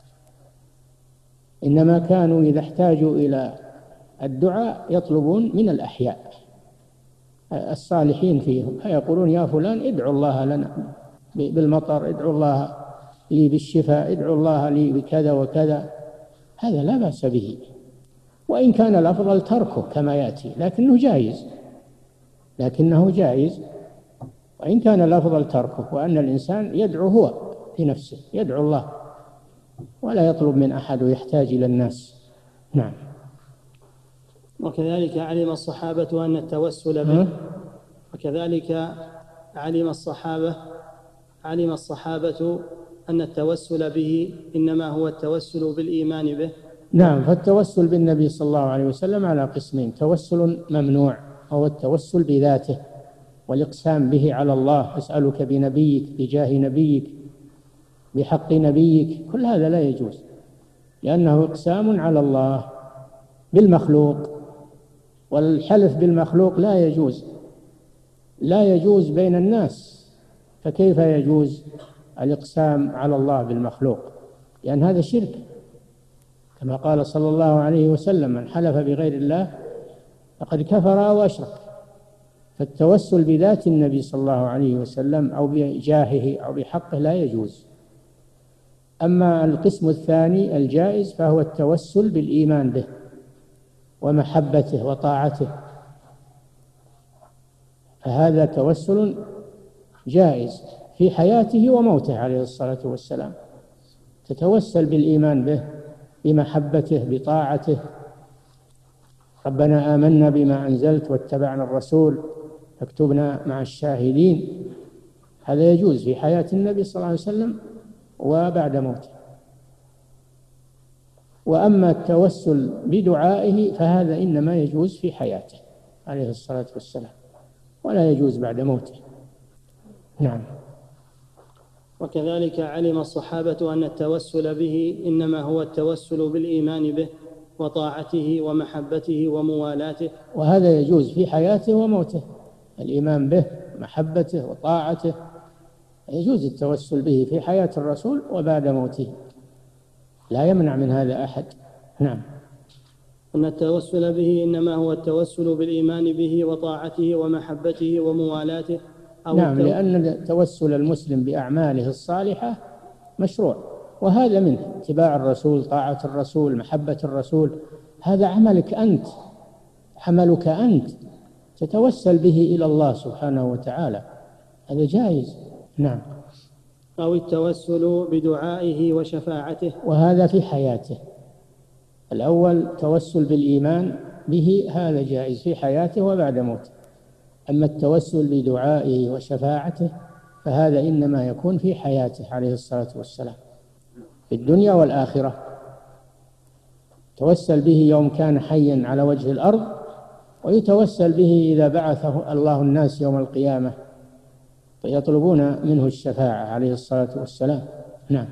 إنما كانوا إذا احتاجوا إلى الدعاء يطلبون من الأحياء الصالحين فيهم، فيقولون يا فلان ادعو الله لنا بالمطر، ادعو الله لي بالشفاء، ادعو الله لي بكذا وكذا. هذا لا بأس به، وإن كان الأفضل تركه كما يأتي، لكنه جائز، وإن كان الأفضل تركه، وأن الإنسان يدعو هو بنفسه، يدعو الله ولا يطلب من أحد ويحتاج إلى الناس. نعم. وكذلك علم الصحابة أن التوسل به وكذلك علم الصحابة أن التوسل به إنما هو التوسل بالإيمان به. نعم. فالتوسل بالنبي صلى الله عليه وسلم على قسمين: توسل ممنوع هو التوسل بذاته والإقسام به على الله، أسألك بنبيك، بجاه نبيك، بحق نبيك، كل هذا لا يجوز، لأنه إقسام على الله بالمخلوق، والحلف بالمخلوق لا يجوز بين الناس، فكيف يجوز الإقسام على الله بالمخلوق؟ لأن هذا شرك، كما قال صلى الله عليه وسلم: من حلف بغير الله فقد كفر أو أشرك. فالتوسل بذات النبي صلى الله عليه وسلم أو بجاهه أو بحقه لا يجوز. أما القسم الثاني الجائز فهو التوسل بالإيمان به ومحبته وطاعته، فهذا توسل جائز في حياته وموته عليه الصلاة والسلام. تتوسل بالإيمان به، بمحبته، بطاعته: ربنا آمنا بما أنزلت واتبعنا الرسول فاكتبنا مع الشاهدين. هذا يجوز في حياة النبي صلى الله عليه وسلم وبعد موته. وأما التوسل بدعائه فهذا إنما يجوز في حياته عليه الصلاة والسلام، ولا يجوز بعد موته. نعم. وكذلك علم الصحابة أن التوسل به إنما هو التوسل بالإيمان به وطاعته ومحبته وموالاته. وهذا يجوز في حياته وموته، الإيمان به، محبته وطاعته، يجوز التوسل به في حياة الرسول وبعد موته، لا يمنع من هذا أحد. نعم. أن التوسل به إنما هو التوسل بالإيمان به وطاعته ومحبته وموالاته. نعم، لأن توسل المسلم بأعماله الصالحة مشروع، وهذا منه اتباع الرسول، طاعة الرسول، محبة الرسول، هذا عملك أنت، عملك أنت تتوسل به إلى الله سبحانه وتعالى، هذا جائز. نعم. أو التوسل بدعائه وشفاعته، وهذا في حياته. الأول توسل بالإيمان به، هذا جائز في حياته وبعد موته. أما التوسل بدعائه وشفاعته فهذا إنما يكون في حياته عليه الصلاة والسلام في الدنيا والآخرة. توسل به يوم كان حيا على وجه الأرض، ويتوسل به إذا بعثه الله الناس يوم القيامة فيطلبون منه الشفاعة عليه الصلاة والسلام. نعم.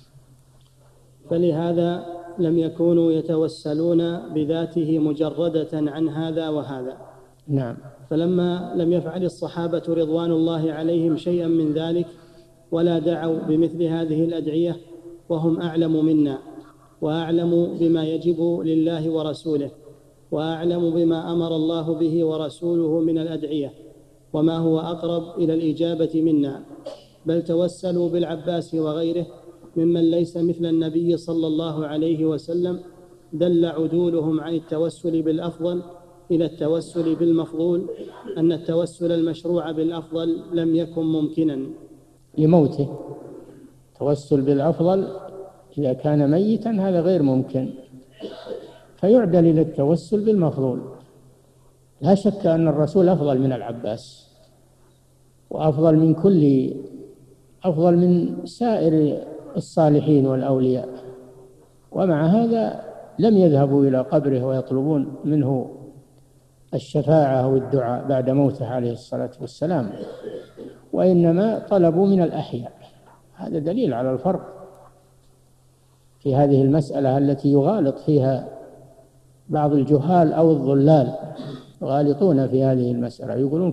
فلهذا لم يكونوا يتوسلون بذاته مجردة عن هذا وهذا. نعم. فلما لم يفعل الصحابة رضوان الله عليهم شيئا من ذلك ولا دعوا بمثل هذه الأدعية وهم أعلم منا وأعلم بما يجب لله ورسوله وأعلم بما أمر الله به ورسوله من الأدعية وما هو أقرب إلى الإجابة منا، بل توسلوا بالعباس وغيره ممن ليس مثل النبي صلى الله عليه وسلم، دل عدولهم عن التوسل بالأفضل إلى التوسل بالمفضول أن التوسل المشروع بالأفضل لم يكن ممكنا لموته. التوسل بالأفضل إذا كان ميتا هذا غير ممكن، فيعدل إلى التوسل بالمفضول. لا شك أن الرسول أفضل من العباس، وأفضل أفضل من سائر الصالحين والأولياء، ومع هذا لم يذهبوا إلى قبره ويطلبون منه الشفاعة والدعاء بعد موته عليه الصلاة والسلام، وإنما طلبوا من الأحياء. هذا دليل على الفرق في هذه المسألة التي يغالط فيها بعض الجهال أو الضلال، يغالطون في هذه المسألة، يقولون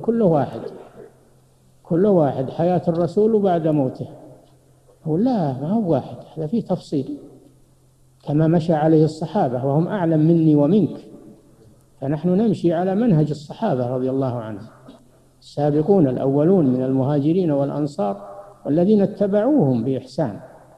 كل واحد حياة الرسول بعد موته. لا، ما هو واحد، هذا فيه تفصيل، كما مشى عليه الصحابة وهم أعلم مني ومنك، فنحن نمشي على منهج الصحابة رضي الله عنهم، السابقون الأولون من المهاجرين والأنصار والذين اتبعوهم بإحسان.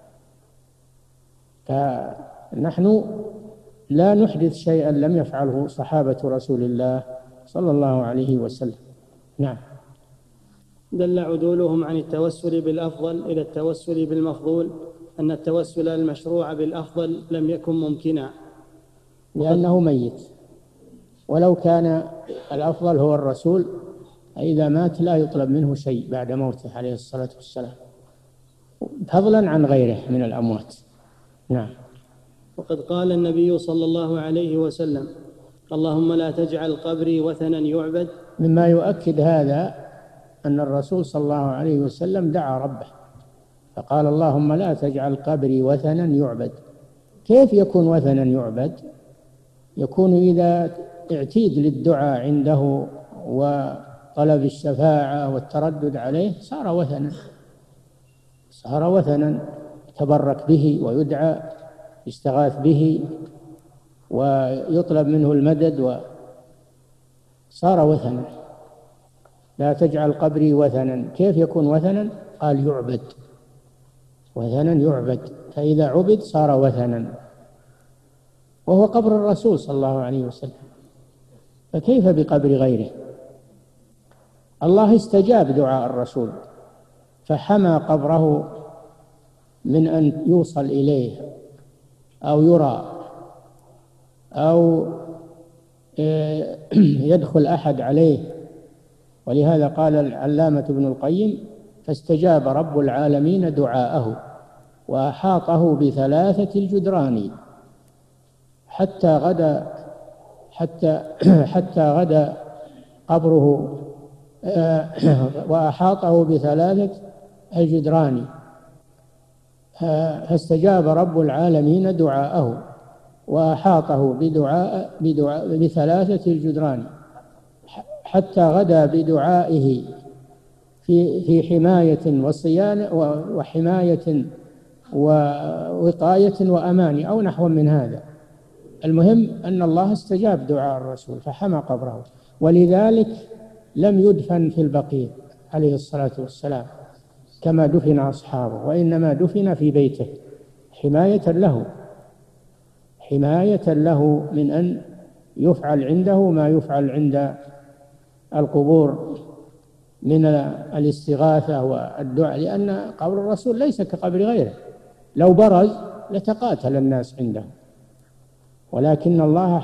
فنحن لا نحدث شيئا لم يفعله صحابة رسول الله صلى الله عليه وسلم. نعم. دل عدولهم عن التوسل بالأفضل إلى التوسل بالمفضول أن التوسل المشروع بالأفضل لم يكن ممكنا، لأنه ميت. ولو كان الأفضل هو الرسول، إذا مات لا يطلب منه شيء بعد موته عليه الصلاة والسلام، فضلا عن غيره من الأموات. نعم. وقد قال النبي صلى الله عليه وسلم: اللهم لا تجعل قبري وثنا يعبد. مما يؤكد هذا أن الرسول صلى الله عليه وسلم دعا ربه فقال: اللهم لا تجعل قبري وثنا يعبد. كيف يكون وثنا يعبد؟ يكون إذا اعتيد للدعاء عنده وطلب الشفاعة والتردد عليه صار وثنا يتبرك به ويدعى، يستغاث به ويطلب منه المدد، صار وثنا. لا تجعل قبري وثنا. كيف يكون وثنا؟ قال يعبد، وثنا يعبد، فإذا عبد صار وثنا، وهو قبر الرسول صلى الله عليه وسلم، فكيف بقبر غيره؟ الله استجاب دعاء الرسول فحمى قبره من أن يوصل إليه أو يرى أو يدخل أحد عليه. ولهذا قال العلامة ابن القيم: فاستجاب رب العالمين دعاءه وأحاطه بثلاثة الجدران حتى غدا قبره، وأحاطه بثلاثة الجدران. فاستجاب رب العالمين دعاءه وأحاطه بثلاثة الجدران حتى غدا بدعائه في حماية وصيانة وحماية ووقاية وأمان أو نحو من هذا. المهم أن الله استجاب دعاء الرسول فحمى قبره، ولذلك لم يدفن في البقيع عليه الصلاة والسلام كما دفن أصحابه، وإنما دفن في بيته حماية له من أن يفعل عنده ما يفعل عند القبور من الاستغاثة والدعاء، لأن قبر الرسول ليس كقبر غيره، لو برز لتقاتل الناس عنده، ولكن الله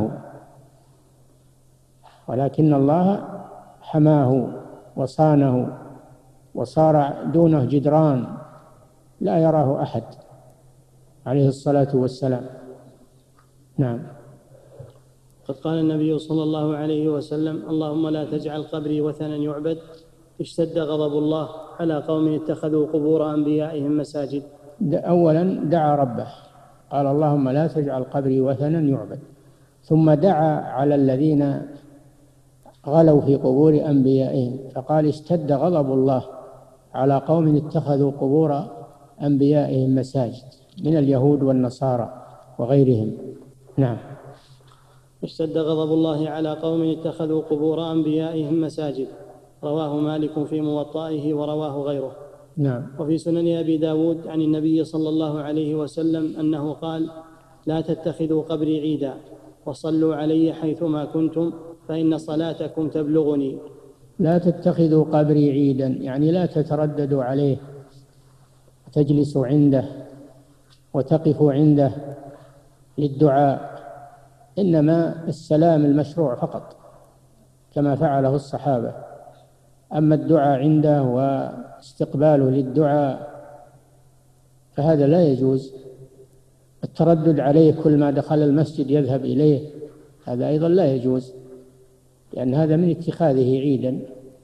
حماه وصانه وصار دونه جدران لا يراه أحد عليه الصلاة والسلام. نعم. قد قال النبي صلى الله عليه وسلم: اللهم لا تجعل قبري وثنا يعبد، اشتد غضب الله على قوم اتخذوا قبور أنبيائهم مساجد. أولا دعا ربه قال: اللهم لا تجعل قبري وثنا يعبد، ثم دعا على الذين غلوا في قبور أنبيائهم فقال: اشتد غضب الله على قوم اتخذوا قبور أنبيائهم مساجد من اليهود والنصارى وغيرهم. نعم. اشتد غضب الله على قوم اتخذوا قبور أنبيائهم مساجد، رواه مالك في موطئه ورواه غيره. نعم. وفي سنن أبي داود عن النبي صلى الله عليه وسلم أنه قال: لا تتخذوا قبري عيدا، وصلوا علي حيثما كنتم فإن صلاتكم تبلغني. لا تتخذوا قبري عيدا يعني لا تترددوا عليه وتجلسوا عنده وتقفوا عنده للدعاء، إنما السلام المشروع فقط كما فعله الصحابة، أما الدعاء عنده واستقباله للدعاء فهذا لا يجوز. التردد عليه كل ما دخل المسجد يذهب إليه هذا أيضا لا يجوز، لأن هذا من اتخاذه عيدا.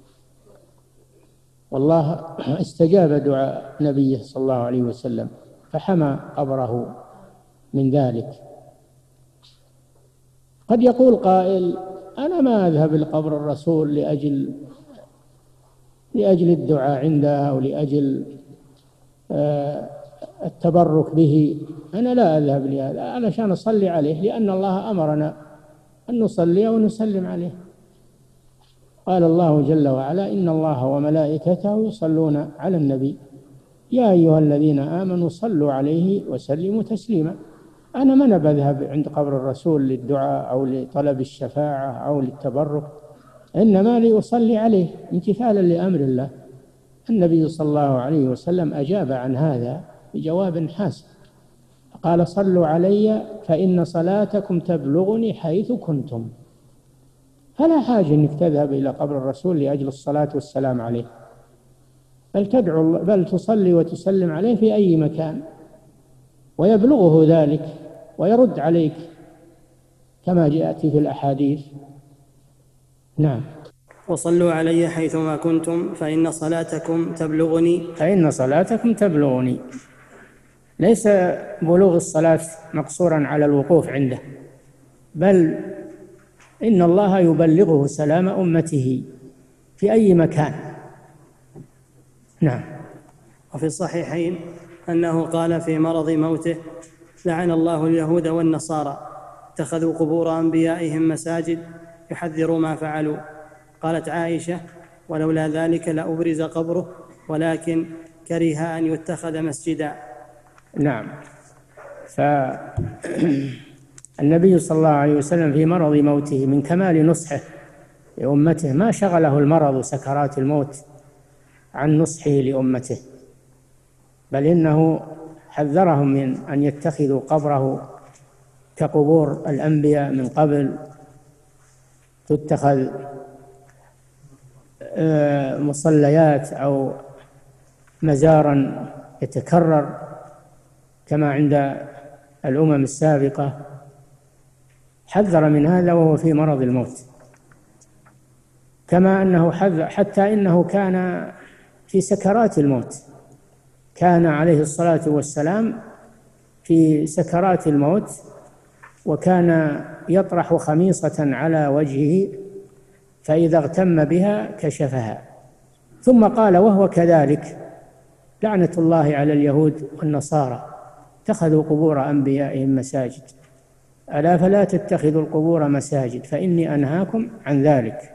والله استجاب دعاء نبيه صلى الله عليه وسلم فحمى قبره من ذلك. قد يقول قائل: أنا ما أذهب لقبر الرسول لأجل الدعاء عنده أو لأجل التبرك به، أنا لا أذهب لهذا، علشان أصلي عليه، لأن الله أمرنا أن نصلي ونسلم عليه. قال الله جل وعلا: إن الله وملائكته يصلون على النبي يا أيها الذين آمنوا صلوا عليه وسلموا تسليما. أنا ما بذهب عند قبر الرسول للدعاء أو لطلب الشفاعة أو للتبرك، إنما لأصلي عليه امتثالا لأمر الله. النبي صلى الله عليه وسلم أجاب عن هذا بجواب حاسم، قال: صلوا علي فإن صلاتكم تبلغني حيث كنتم. فلا حاجة أنك تذهب إلى قبر الرسول لأجل الصلاة والسلام عليه، بل تصلي وتسلم عليه في أي مكان ويبلغه ذلك ويرد عليك كما جاءت في الأحاديث. نعم. وصلوا علي حيثما كنتم فإن صلاتكم تبلغني. ليس بلوغ الصلاة مقصورا على الوقوف عنده، بل إن الله يبلغه سلام أمته في أي مكان. نعم. وفي الصحيحين أنه قال في مرض موته: لعن الله اليهود والنصارى اتخذوا قبور أنبيائهم مساجد يحذروا ما فعلوا. قالت عائشة: ولولا ذلك لأبرز قبره ولكن كره أن يتخذ مسجدا. نعم. فالنبي صلى الله عليه وسلم في مرض موته من كمال نصحه لأمته ما شغله المرض وسكرات الموت عن نصحه لأمته، بل إنه حذرهم من أن يتخذوا قبره كقبور الأنبياء من قبل، تتخذ مصليات أو مزارا يتكرر كما عند الأمم السابقة. حذر من هذا وهو في مرض الموت، كما أنه حذر حتى إنه كان في سكرات الموت، كان عليه الصلاة والسلام في سكرات الموت وكان يطرح خميصة على وجهه فإذا اغتم بها كشفها. ثم قال وهو كذلك لعنة الله على اليهود والنصارى اتخذوا قبور أنبيائهم مساجد، ألا فلا تتخذوا القبور مساجد فإني أنهاكم عن ذلك.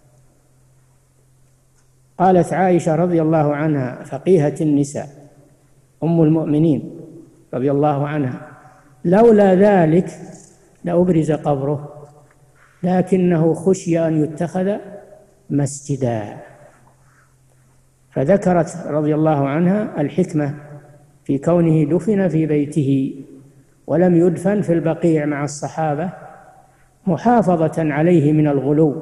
قالت عائشة رضي الله عنها فقيهة النساء أم المؤمنين رضي الله عنها لولا ذلك لأبرز قبره لكنه خشي أن يتخذ مسجدا. فذكرت رضي الله عنها الحكمة في كونه دفن في بيته ولم يدفن في البقيع مع الصحابة محافظة عليه من الغلو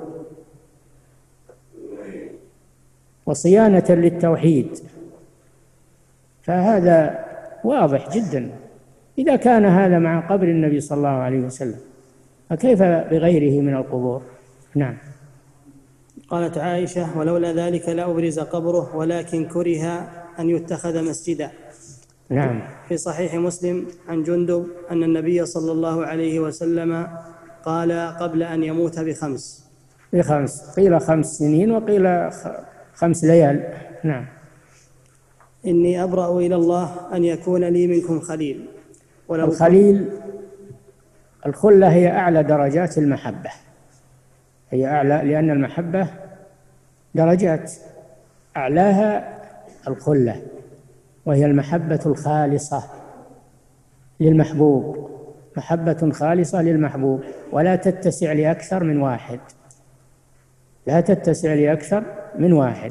وصيانة للتوحيد. فهذا واضح جدا إذا كان هذا مع قبر النبي صلى الله عليه وسلم فكيف بغيره من القبور؟ نعم. قالت عائشة ولولا ذلك لأبرز قبره ولكن كره أن يتخذ مسجدا. نعم. في صحيح مسلم عن جندب أن النبي صلى الله عليه وسلم قال قبل أن يموت بخمس، قيل 5 سنين وقيل 5 ليال. نعم. إني أبرأ إلى الله أن يكون لي منكم خليل. الخليل الخلة هي أعلى درجات المحبة، هي أعلى لأن المحبة درجات، أعلاها الخلة وهي المحبة الخالصة للمحبوب، محبة خالصة للمحبوب ولا تتسع لأكثر من واحد، لا تتسع لأكثر من واحد.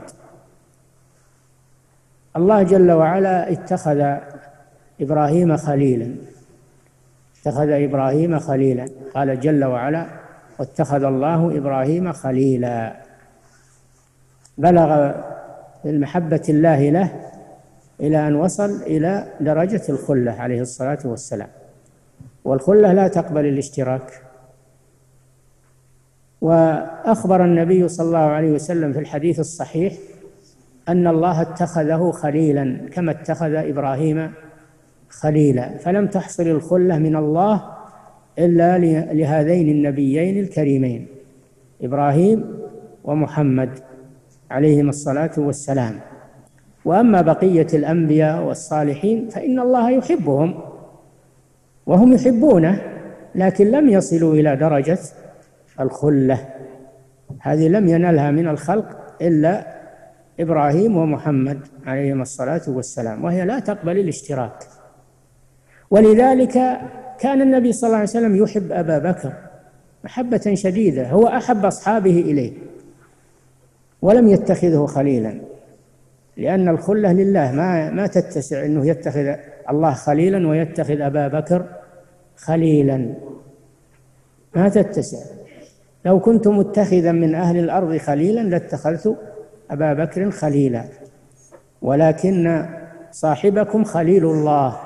الله جل وعلا اتخذ إبراهيم خليلا، اتخذ إبراهيم خليلا، قال جل وعلا واتخذ الله إبراهيم خليلا. بلغ المحبة الله له إلى أن وصل إلى درجة الخلة عليه الصلاة والسلام، والخلة لا تقبل الاشتراك. وأخبر النبي صلى الله عليه وسلم في الحديث الصحيح أن الله اتخذه خليلا كما اتخذ إبراهيم خليلا، فلم تحصل الخلة من الله إلا لهذين النبيين الكريمين إبراهيم ومحمد عليهم الصلاة والسلام. وأما بقية الأنبياء والصالحين فإن الله يحبهم وهم يحبونه، لكن لم يصلوا إلى درجة الخلة، هذه لم ينلها من الخلق إلا إبراهيم ومحمد عليهم الصلاة والسلام، وهي لا تقبل الاشتراك. ولذلك كان النبي صلى الله عليه وسلم يحب أبا بكر محبة شديدة، هو أحب أصحابه إليه ولم يتخذه خليلا، لأن الخلة لله ما تتسع أنه يتخذ الله خليلا ويتخذ أبا بكر خليلا، ما تتسع. لو كنت متخذا من أهل الأرض خليلا لاتخذت أبا بكر خليلا، ولكن صاحبكم خليل الله،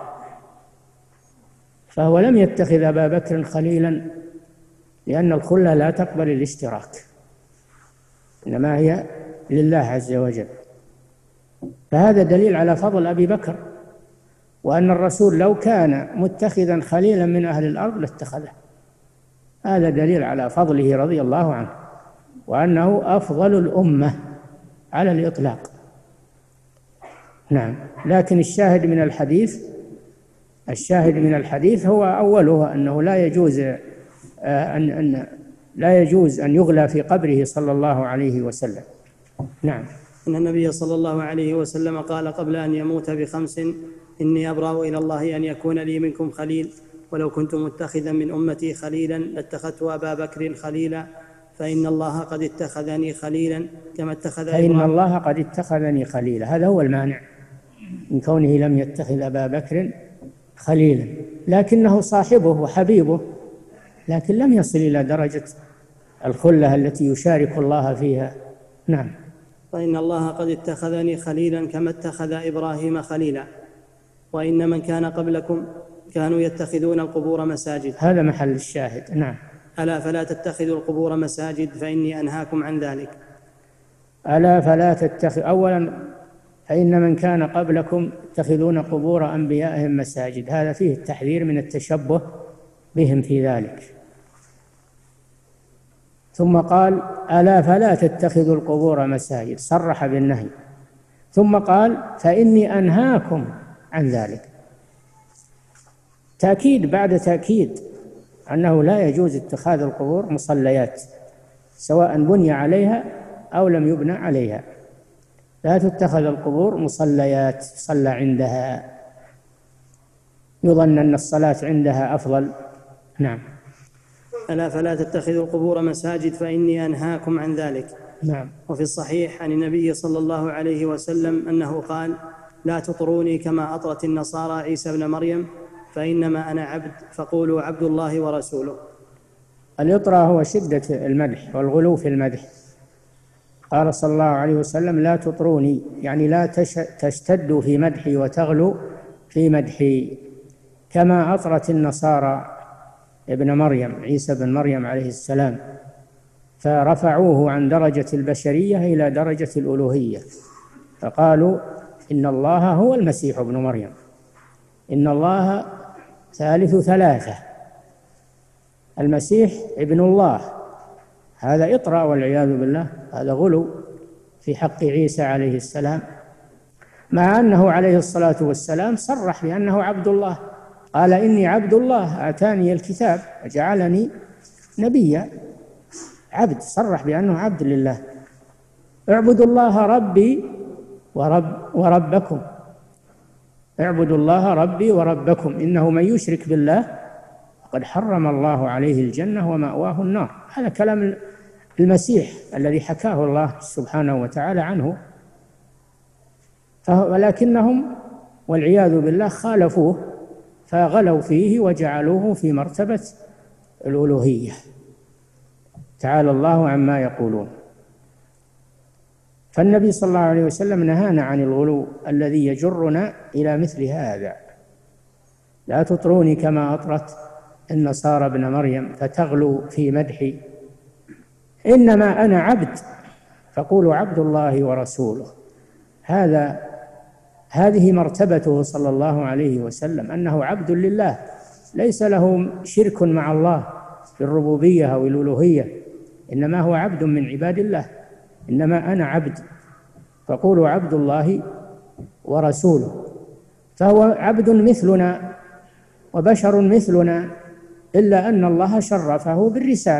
فهو لم يتخذ أبا بكر خليلا لأن الخلة لا تقبل الاشتراك، إنما هي لله عز وجل. فهذا دليل على فضل أبي بكر، وأن الرسول لو كان متخذا خليلا من أهل الأرض لاتخذه، هذا دليل على فضله رضي الله عنه وأنه أفضل الأمة على الإطلاق. نعم. لكن الشاهد من الحديث هو أوله أنه لا يجوز أن يغلى في قبره صلى الله عليه وسلم. نعم. أن النبي صلى الله عليه وسلم قال قبل أن يموت ب5 إني أبرأ إلى الله أن يكون لي منكم خليل، ولو كنت متخذا من أمتي خليلا لاتخذت أبا بكر خليلا، فإن الله قد اتخذني خليلا كما اتخذ إبراهيم. فإن الله قد اتخذني خليلا، هذا هو المانع من كونه لم يتخذ أبا بكر خليلا، لكنه صاحبه وحبيبه، لكن لم يصل إلى درجة الخلة التي يشارك الله فيها. نعم. فإن الله قد اتخذني خليلا كما اتخذ إبراهيم خليلا، وإن من كان قبلكم كانوا يتخذون القبور مساجد. هذا محل الشاهد. نعم. ألا فلا تتخذوا القبور مساجد فإني أنهاكم عن ذلك. ألا فلا تتخذ، أولا فإن من كان قبلكم يتخذون قبور أنبيائهم مساجد، هذا فيه التحذير من التشبه بهم في ذلك. ثم قال: ألا فلا تتخذوا القبور مساجد، صرح بالنهي. ثم قال: فإني أنهاكم عن ذلك، تأكيد بعد تأكيد أنه لا يجوز اتخاذ القبور مصليات، سواء بني عليها أو لم يبنى عليها، لا تتخذ القبور مصليات صلى عندها، يظن أن الصلاة عندها أفضل. نعم. ألا فلا تتخذوا القبور مساجد فإني أنهاكم عن ذلك. نعم. وفي الصحيح عن النبي صلى الله عليه وسلم أنه قال: لا تطروني كما أطرت النصارى عيسى ابن مريم، فإنما أنا عبد، فقولوا عبد الله ورسوله. الإطراء هو شدة المدح والغلو في المدح. قال صلى الله عليه وسلم: لا تطروني، يعني لا تشتدوا في مدحي وتغلوا في مدحي، كما أطرت النصارى ابن مريم عيسى بن مريم عليه السلام، فرفعوه عن درجة البشرية إلى درجة الألوهية، فقالوا إن الله هو المسيح ابن مريم، إن الله ثالث ثلاثة، المسيح ابن الله. هذا إطراء والعياذ بالله، هذا غلو في حق عيسى عليه السلام، مع أنه عليه الصلاة والسلام صرح بأنه عبد الله، قال: إني عبد الله آتاني الكتاب وجعلني نبيا. عبد، صرح بأنه عبد لله. اعبدوا الله ربي وربكم، اعبدوا الله ربي وربكم، إنه من يشرك بالله قد حرم الله عليه الجنة ومأواه النار. هذا كلام المسيح الذي حكاه الله سبحانه وتعالى عنه، ولكنهم والعياذ بالله خالفوه فغلوا فيه وجعلوه في مرتبة الألوهية، تعالى الله عما يقولون. فالنبي صلى الله عليه وسلم نهانا عن الغلو الذي يجرنا إلى مثل هذا. لا تطروني كما أطرت النصارى ابن مريم فتغلوا في مدحي، إنما أنا عبد، فقولوا عبد الله ورسوله. هذه مرتبته صلى الله عليه وسلم، أنه عبد لله، ليس له شرك مع الله في الربوبية أو الألوهية، إنما هو عبد من عباد الله. إنما أنا عبد، فقولوا عبد الله ورسوله. فهو عبد مثلنا وبشر مثلنا، إلا أن الله شرفه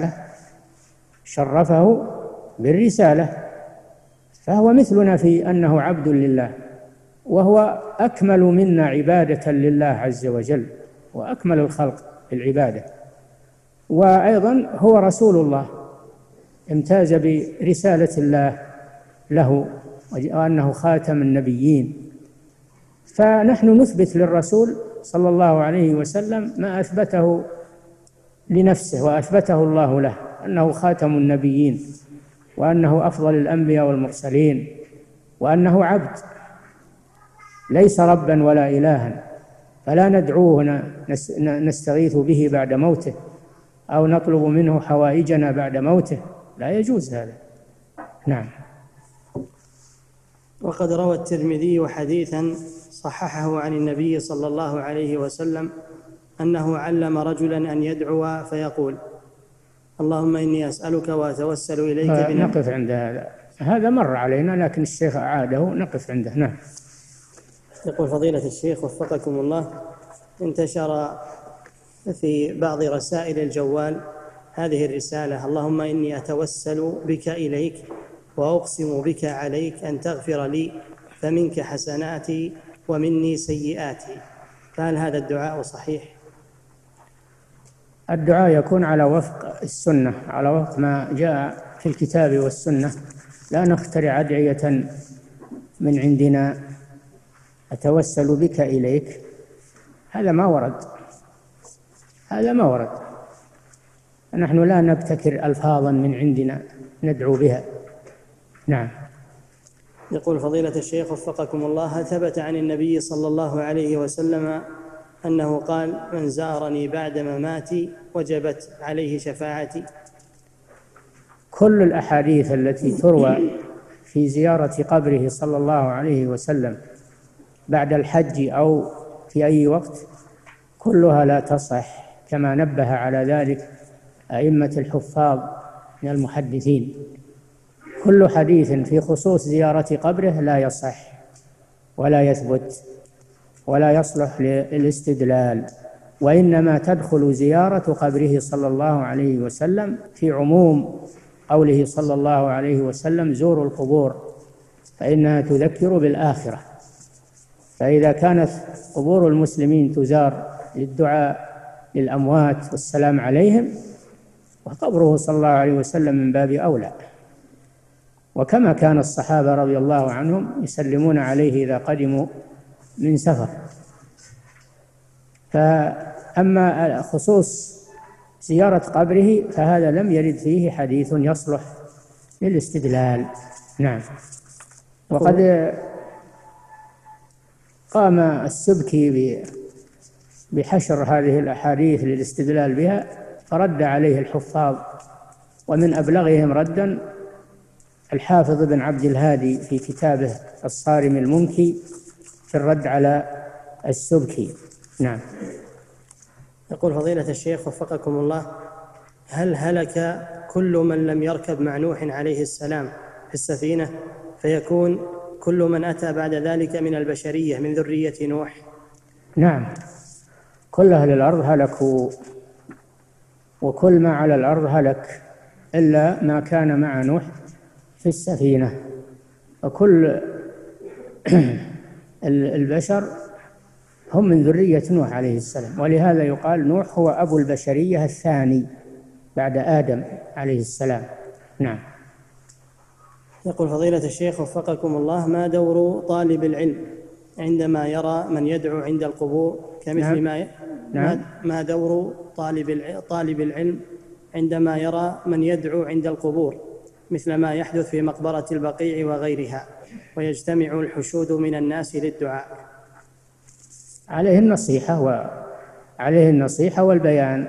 بالرسالة، فهو مثلنا في أنه عبد لله، وهو أكمل منا عبادة لله عز وجل، وأكمل الخلق بالعبادة. وأيضا هو رسول الله، امتاز برسالة الله له، وأنه خاتم النبيين. فنحن نثبت للرسول صلى الله عليه وسلم ما أثبته لنفسه وأثبته الله له، أنه خاتم النبيين، وأنه أفضل الأنبياء والمرسلين، وأنه عبد ليس ربا ولا إلها، فلا ندعوه نستغيث به بعد موته أو نطلب منه حوائجنا بعد موته، لا يجوز هذا. نعم. وقد روى الترمذي حديثا صححه عن النبي صلى الله عليه وسلم أنه علم رجلا أن يدعو فيقول: اللهم إني أسألك وأتوسل إليك نقف عند هذا مر علينا، لكن الشيخ أعاده، نقف عنده. نعم. يقول فضيلة الشيخ وفقكم الله: انتشر في بعض رسائل الجوال هذه الرسالة: اللهم إني أتوسل بك إليك وأقسم بك عليك أن تغفر لي، فمنك حسناتي ومني سيئاتي. فهل هذا الدعاء صحيح؟ الدعاء يكون على وفق السنة، على وفق ما جاء في الكتاب والسنة، لا نخترع أدعية من عندنا. أتوسل بك إليك، هذا ما ورد. نحن لا نبتكر ألفاظا من عندنا ندعو بها. نعم. يقول فضيلة الشيخ وفقكم الله: هل ثبت عن النبي صلى الله عليه وسلم أنه قال: من زارني بعد مماتي وجبت عليه شفاعتي؟ كل الأحاديث التي تروى في زيارة قبره صلى الله عليه وسلم بعد الحج أو في أي وقت كلها لا تصح، كما نبه على ذلك أئمة الحفاظ من المحدثين. كل حديث في خصوص زيارة قبره لا يصح ولا يثبت ولا يصلح للاستدلال، وإنما تدخل زيارة قبره صلى الله عليه وسلم في عموم قوله صلى الله عليه وسلم: زوروا القبور فإنها تذكر بالآخرة. فإذا كانت قبور المسلمين تزار للدعاء للأموات والسلام عليهم، وقبره صلى الله عليه وسلم من باب أولى. وكما كان الصحابة رضي الله عنهم يسلمون عليه إذا قدموا من سفر. فأما خصوص زيارة قبره فهذا لم يرد فيه حديث يصلح للاستدلال. نعم. وقد قام السبكي بحشر هذه الأحاديث للاستدلال بها، فرد عليه الحفاظ، ومن أبلغهم ردا الحافظ بن عبد الهادي في كتابه الصارم المنكي في الرد على السبكي. نعم. يقول فضيلة الشيخ وفقكم الله: هل هلك كل من لم يركب مع نوح عليه السلام في السفينة فيكون كل من أتى بعد ذلك من البشرية من ذرية نوح؟ نعم، كل أهل الأرض هلكوا، وكل ما على الأرض هلك إلا ما كان مع نوح في السفينة. وكل البشر هم من ذرية نوح عليه السلام، ولهذا يقال نوح هو أبو البشرية الثاني بعد آدم عليه السلام. نعم. يقول فضيلة الشيخ وفقكم الله: ما دور طالب العلم عندما يرى من يدعو عند القبور كمثل ما دور طالب العلم عندما يرى من يدعو عند القبور مثل ما يحدث في مقبرة البقيع وغيرها، ويجتمع الحشود من الناس للدعاء؟ عليه النصيحة والبيان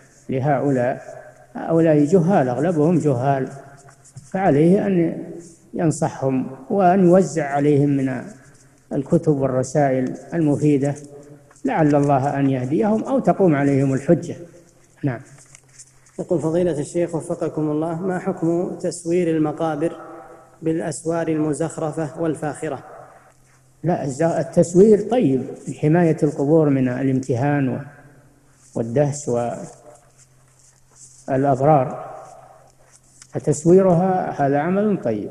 هؤلاء جهال، أغلبهم جهال، فعليه أن ينصحهم وأن يوزع عليهم من الكتب والرسائل المفيدة، لعل الله أن يهديهم أو تقوم عليهم الحجة. نعم. يقول فضيلة الشيخ وفقكم الله: ما حكم تسوير المقابر بالأسوار المزخرفة والفاخرة؟ لا، التسوير طيب لحماية القبور من الامتهان والدهس والأضرار، فتسويرها هذا عمل طيب،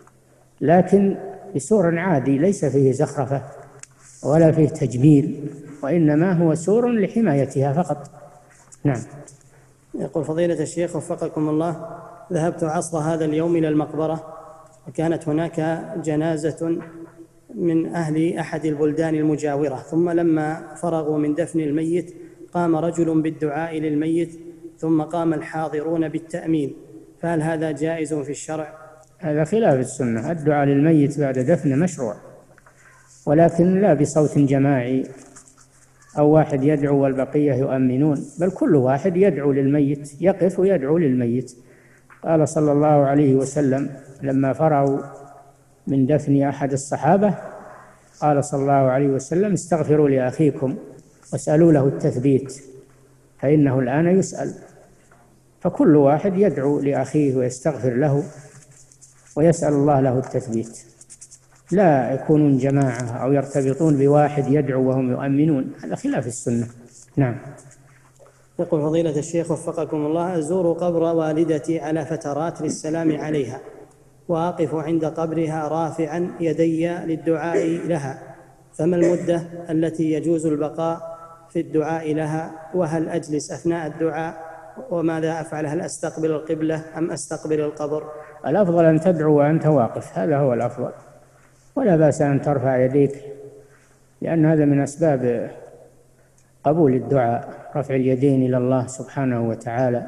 لكن بسور عادي ليس فيه زخرفة ولا فيه تجميل، وإنما هو سور لحمايتها فقط. نعم. يقول فضيلة الشيخ وفقكم الله: ذهبت عصر هذا اليوم إلى المقبرة، وكانت هناك جنازة من أهل أحد البلدان المجاورة، ثم لما فرغوا من دفن الميت قام رجل بالدعاء للميت، ثم قام الحاضرون بالتأمين، فهل هذا جائز في الشرع؟ هذا خلاف السنة. الدعاء للميت بعد دفنه مشروع، ولكن لا بصوت جماعي أو واحد يدعو والبقية يؤمنون، بل كل واحد يدعو للميت، يقف ويدعو للميت. قال صلى الله عليه وسلم لما فرغوا من دفن أحد الصحابة، قال صلى الله عليه وسلم: استغفروا لأخيكم واسألوا له التثبيت فإنه الآن يسأل. فكل واحد يدعو لأخيه ويستغفر له ويسأل الله له التثبيت، لا يكونون جماعة أو يرتبطون بواحد يدعو وهم يؤمنون، هذا خلاف السنة. نعم. يقول فضيلة الشيخ وفقكم الله: أزور قبر والدتي على فترات للسلام عليها، وأقف عند قبرها رافعا يدي للدعاء لها، فما المدة التي يجوز البقاء في الدعاء لها؟ وهل أجلس أثناء الدعاء؟ وماذا أفعل؟ هل أستقبل القبلة أم أستقبل القبر؟ الأفضل أن تدعو وأنت واقف، هذا هو الأفضل، ولا بأس أن ترفع يديك، لأن هذا من أسباب قبول الدعاء، رفع اليدين إلى الله سبحانه وتعالى،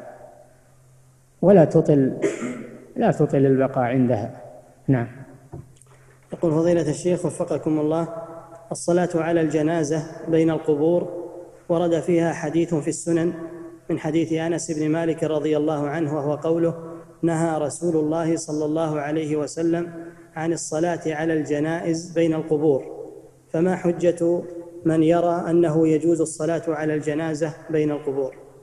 ولا تطل البقاء عندها. نعم. يقول فضيلة الشيخ وفقكم الله: الصلاة على الجنازة بين القبور ورد فيها حديث في السنن من حديث أنس بن مالك رضي الله عنه، وهو قوله: نهى رسول الله صلى الله عليه وسلم عن الصلاة على الجنائز بين القبور، فما حجة من يرى أنه يجوز الصلاة على الجنازة بين القبور؟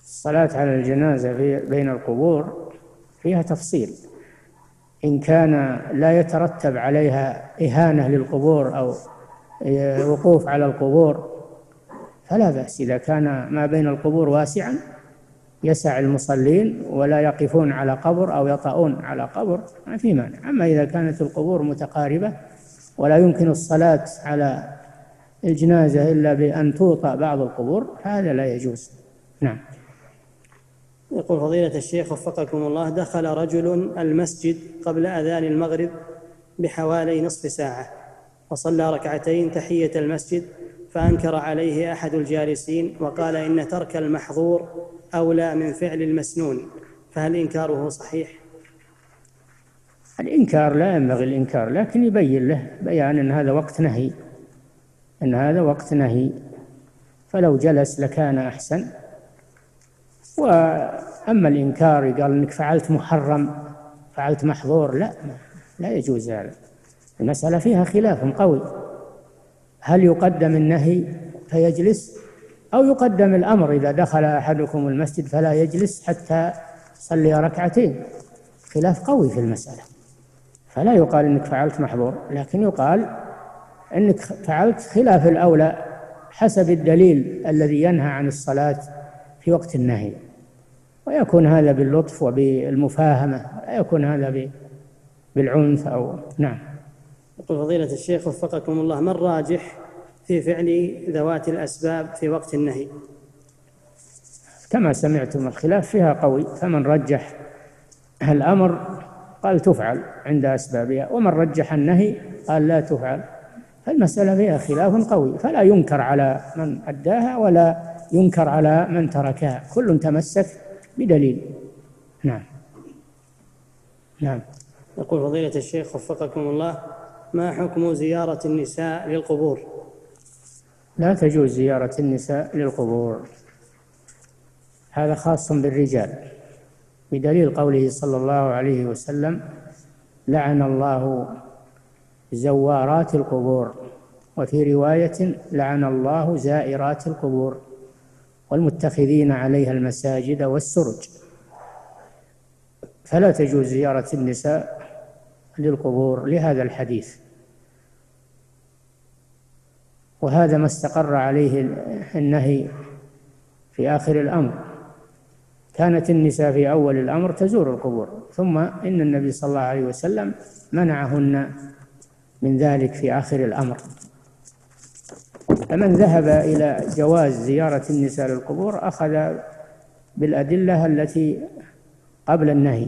الصلاة على الجنازة بين القبور فيها تفصيل. إن كان لا يترتب عليها إهانة للقبور أو وقوف على القبور فلا بأس، إذا كان ما بين القبور واسعا يسع المصلين ولا يقفون على قبر أو يطؤون على قبر ما في مانع. أما إذا كانت القبور متقاربة ولا يمكن الصلاة على الجنازة إلا بأن توطأ بعض القبور فهذا لا يجوز. نعم. يقول فضيلة الشيخ وفقكم الله: دخل رجل المسجد قبل أذان المغرب بحوالي نصف ساعة وصلى ركعتين تحية المسجد، فأنكر عليه أحد الجالسين وقال إن ترك المحظور أولى من فعل المسنون، فهل إنكاره صحيح؟ الإنكار لا ينبغي الإنكار، لكن يبين له بيان أن هذا وقت نهي، أن هذا وقت نهي، فلو جلس لكان أحسن. وأما الإنكار قال إنك فعلت محرم فعلت محظور، لا يجوز هذا. المسألة فيها خلاف قوي، هل يقدم النهي فيجلس أو يقدم الأمر إذا دخل أحدكم المسجد فلا يجلس حتى يصلي ركعتين؟ خلاف قوي في المسألة، فلا يقال إنك فعلت محظور، لكن يقال إنك فعلت خلاف الأولى حسب الدليل الذي ينهى عن الصلاة في وقت النهي، ويكون هذا باللطف وبالمفاهمة، لا يكون هذا بالعنف أو نعم. يقول فضيلة الشيخ وفقكم الله: ما الراجح في فعل ذوات الأسباب في وقت النهي؟ كما سمعتم الخلاف فيها قوي، فمن رجح الأمر قال تفعل عند أسبابها، ومن رجح النهي قال لا تفعل، فالمسألة فيها خلاف قوي، فلا ينكر على من أداها ولا ينكر على من تركها، كل تمسك بدليل. نعم. نعم. يقول فضيلة الشيخ وفقكم الله: ما حكم زيارة النساء للقبور؟ لا تجوز زيارة النساء للقبور، هذا خاص بالرجال، بدليل قوله صلى الله عليه وسلم: لعن الله زوارات القبور، وفي رواية: لعن الله زائرات القبور والمتخذين عليها المساجد والسرج. فلا تجوز زيارة النساء للقبور لهذا الحديث، وهذا ما استقر عليه النهي في آخر الأمر. كانت النساء في أول الأمر تزور القبور، ثم إن النبي صلى الله عليه وسلم منعهن من ذلك في آخر الأمر. فمن ذهب إلى جواز زيارة النساء للقبور أخذ بالأدلة التي قبل النهي،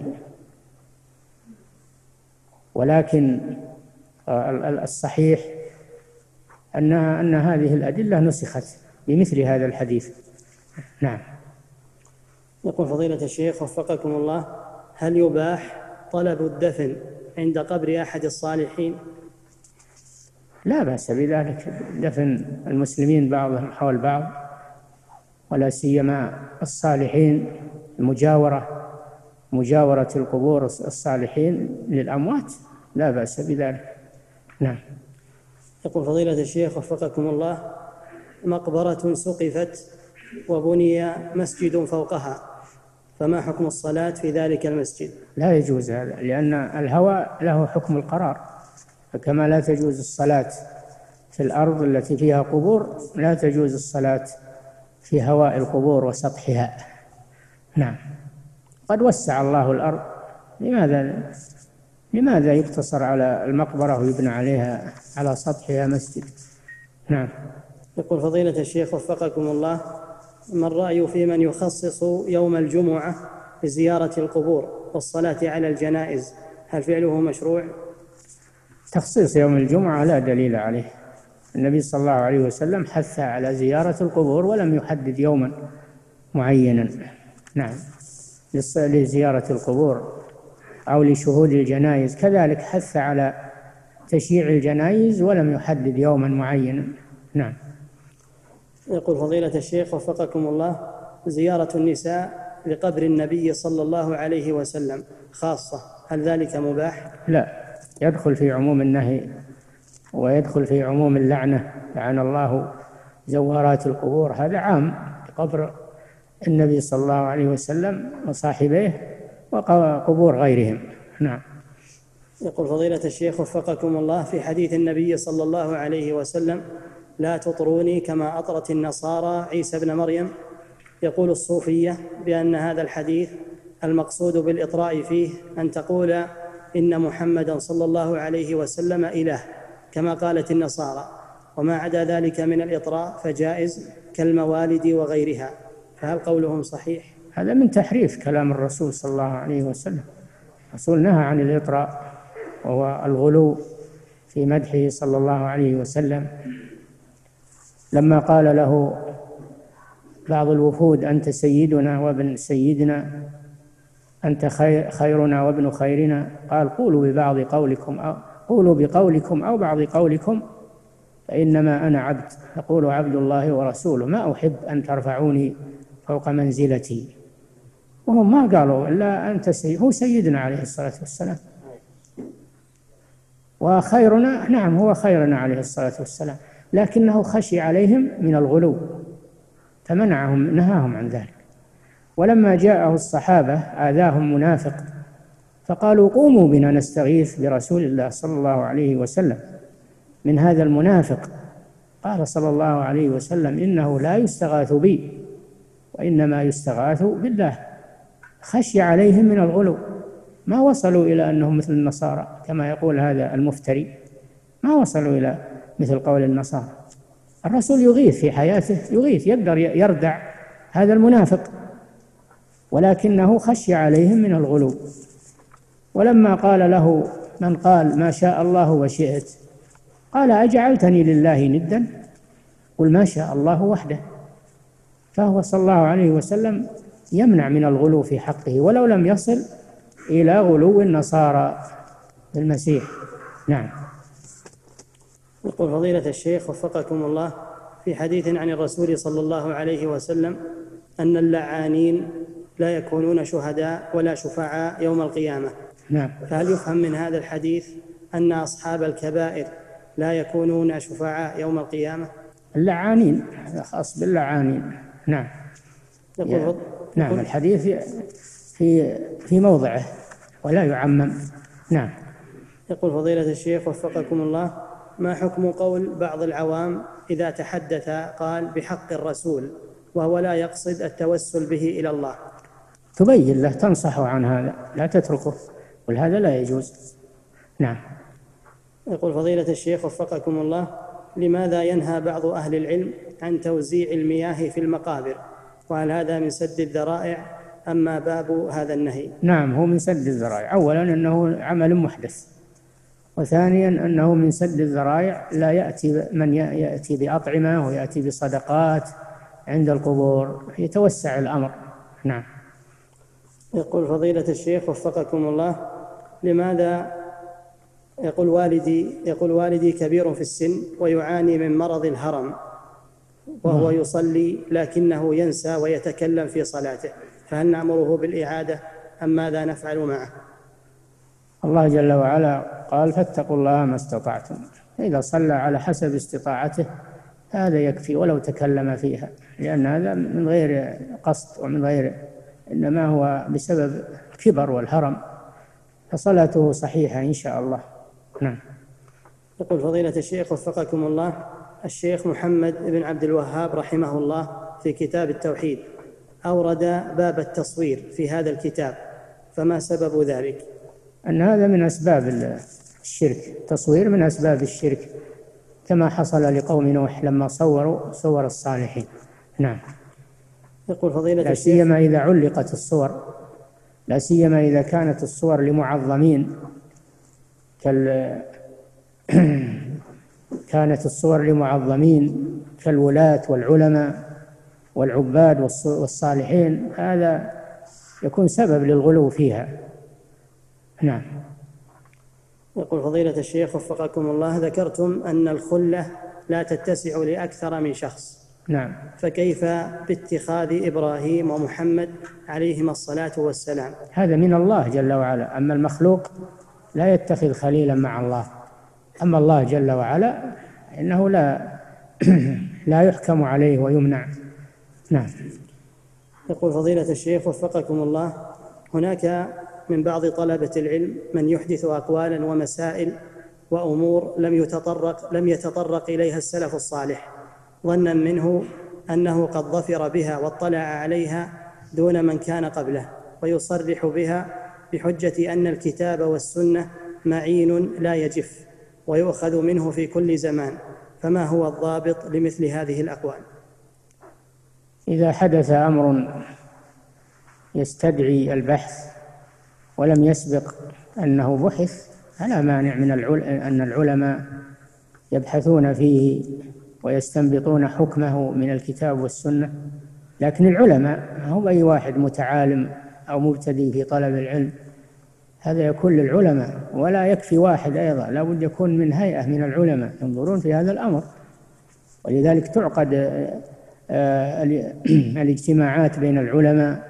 ولكن الصحيح أن هذه الأدلة نسخت بمثل هذا الحديث. نعم. يقول فضيلة الشيخ وفقكم الله: هل يباح طلب الدفن عند قبر أحد الصالحين؟ لا بأس بذلك، دفن المسلمين بعضهم حول بعض، ولا سيما الصالحين، مجاورة القبور الصالحين للأموات، لا بأس بذلك. نعم. يقول فضيلة الشيخ وفقكم الله: مقبرة سقفت وبني مسجد فوقها، فما حكم الصلاة في ذلك المسجد؟ لا يجوز هذا، لأن الهواء له حكم القرار، فكما لا تجوز الصلاة في الأرض التي فيها قبور لا تجوز الصلاة في هواء القبور وسطحها. نعم. قد وسع الله الأرض، لماذا يقتصر على المقبرة ويبنى عليها على سطحها مسجد؟ نعم. يقول فضيلة الشيخ وفقكم الله: ما الرأي في من يخصص يوم الجمعة لزيارة القبور والصلاة على الجنائز؟ هل فعله مشروع؟ تخصيص يوم الجمعة لا دليل عليه، النبي صلى الله عليه وسلم حث على زيارة القبور ولم يحدد يوما معينا. نعم. لزيارة القبور أو لشهود الجنائز كذلك حث على تشييع الجنائز ولم يحدد يوما معينا. نعم. يقول فضيلة الشيخ وفقكم الله: زيارة النساء لقبر النبي صلى الله عليه وسلم خاصة، هل ذلك مباح؟ لا، يدخل في عموم النهي ويدخل في عموم اللعنة، لعن الله زوارات القبور، هذا عام. قبر النبي صلى الله عليه وسلم وصاحبيه وقبور غيرهم. نعم. يقول فضيلة الشيخ وفقكم الله، في حديث النبي صلى الله عليه وسلم: لا تطروني كما أطرت النصارى عيسى ابن مريم، يقول الصوفية بأن هذا الحديث المقصود بالإطراء فيه أن تقول إن محمدا صلى الله عليه وسلم إله كما قالت النصارى، وما عدا ذلك من الإطراء فجائز كالموالد وغيرها، فهل قولهم صحيح؟ هذا من تحريف كلام الرسول صلى الله عليه وسلم. الرسول نهى عن الإطراء وهو الغلو في مدحه صلى الله عليه وسلم. لما قال له بعض الوفود: أنت سيدنا وابن سيدنا، أنت خيرنا وابن خيرنا، قال: قولوا بقولكم أو بعض قولكم، فإنما أنا عبد، يقول عبد الله ورسوله، ما أحب أن ترفعوني فوق منزلتي. وهم ما قالوا إلا أنت هو سيدنا عليه الصلاة والسلام، وخيرنا، نعم هو خيرنا عليه الصلاة والسلام، لكنه خشي عليهم من الغلو فمنعهم، نهاهم عن ذلك. ولما جاءه الصحابة آذاهم منافق فقالوا: قوموا بنا نستغيث برسول الله صلى الله عليه وسلم من هذا المنافق. قال صلى الله عليه وسلم: إنه لا يستغاث بي وإنما يستغاث بالله. خشي عليهم من الغلو، ما وصلوا إلى أنهم مثل النصارى كما يقول هذا المفتري، ما وصلوا إلى مثل قول النصارى. الرسول يغيث في حياته، يغيث، يقدر يردع هذا المنافق، ولكنه خشي عليهم من الغلو. ولما قال له من قال: ما شاء الله وشئت، قال: أجعلتني لله ندا؟ قل ما شاء الله وحده. فهو صلى الله عليه وسلم يمنع من الغلو في حقه ولو لم يصل إلى غلو النصارى بالمسيح. نعم. يقول فضيلة الشيخ وفقكم الله، في حديث عن الرسول صلى الله عليه وسلم أن اللعانين لا يكونون شهداء ولا شفعاء يوم القيامة. نعم. فهل يفهم من هذا الحديث أن أصحاب الكبائر لا يكونون شفعاء يوم القيامة؟ اللعانين خاص باللعانين. نعم. نعم، الحديث في موضعه ولا يعمم. نعم. يقول فضيلة الشيخ وفقكم الله: ما حكم قول بعض العوام إذا تحدث قال بحق الرسول وهو لا يقصد التوسل به إلى الله؟ تبين له، تنصحه عن هذا، لا تتركه، ولهذا لا يجوز. نعم. يقول فضيلة الشيخ وفقكم الله: لماذا ينهى بعض أهل العلم عن توزيع المياه في المقابر؟ وهل هذا من سد الذرائع أم ما باب هذا النهي؟ نعم، هو من سد الذرائع. أولا أنه عمل محدث، وثانيا أنه من سد الذرائع. لا يأتي من يأتي بأطعمة ويأتي بصدقات عند القبور، يتوسع الأمر. نعم. يقول فضيلة الشيخ وفقكم الله: لماذا يقول والدي كبير في السن ويعاني من مرض الهرم وهو يصلي لكنه ينسى ويتكلم في صلاته، فهل نأمره بالإعادة أم ماذا نفعل معه؟ الله جل وعلا قال: فاتقوا الله ما استطعتم. إذا صلى على حسب استطاعته هذا يكفي ولو تكلم فيها، لأن هذا من غير قصد ومن غير، إنما هو بسبب الكبر والهرم، فصلاته صحيحة إن شاء الله. نعم. يقول فضيلة الشيخ وفقكم الله: الشيخ محمد بن عبد الوهاب رحمه الله في كتاب التوحيد أورد باب التصوير في هذا الكتاب، فما سبب ذلك؟ أن هذا من أسباب الشرك، التصوير من أسباب الشرك، كما حصل لقوم نوح لما صوروا صور الصالحين. نعم. يقول فضيلة لا سيما إذا علقت الصور، لا سيما إذا كانت الصور لمعظمين كانت الصور لمعظمين كالولاة والعلماء والعباد والصالحين، هذا يكون سبب للغلو فيها. نعم. يقول فضيلة الشيخ وفقكم الله: ذكرتم أن الخلة لا تتسع لأكثر من شخص. نعم. فكيف باتخاذ إبراهيم ومحمد عليهما الصلاة والسلام؟ هذا من الله جل وعلا، أما المخلوق لا يتخذ خليلا مع الله. أما الله جل وعلا إنه لا يحكم عليه ويمنع. نعم. يقول فضيلة الشيخ وفقكم الله، هناك من بعض طلبة العلم من يحدث أقوالا ومسائل وأمور لم يتطرق إليها السلف الصالح، ظنا منه أنه قد ظفر بها واطلع عليها دون من كان قبله، ويصرح بها بحجة أن الكتاب والسنة معين لا يجف ويؤخذ منه في كل زمان، فما هو الضابط لمثل هذه الأقوال؟ إذا حدث أمر يستدعي البحث ولم يسبق أنه بحث فلا مانع من أن العلماء يبحثون فيه ويستنبطون حكمه من الكتاب والسنة، لكن العلماء ما هو أي واحد متعالم أو مبتدئ في طلب العلم، هذا يكون للعلماء، ولا يكفي واحد أيضا، لا بد يكون من هيئة من العلماء ينظرون في هذا الأمر. ولذلك تعقد الاجتماعات بين العلماء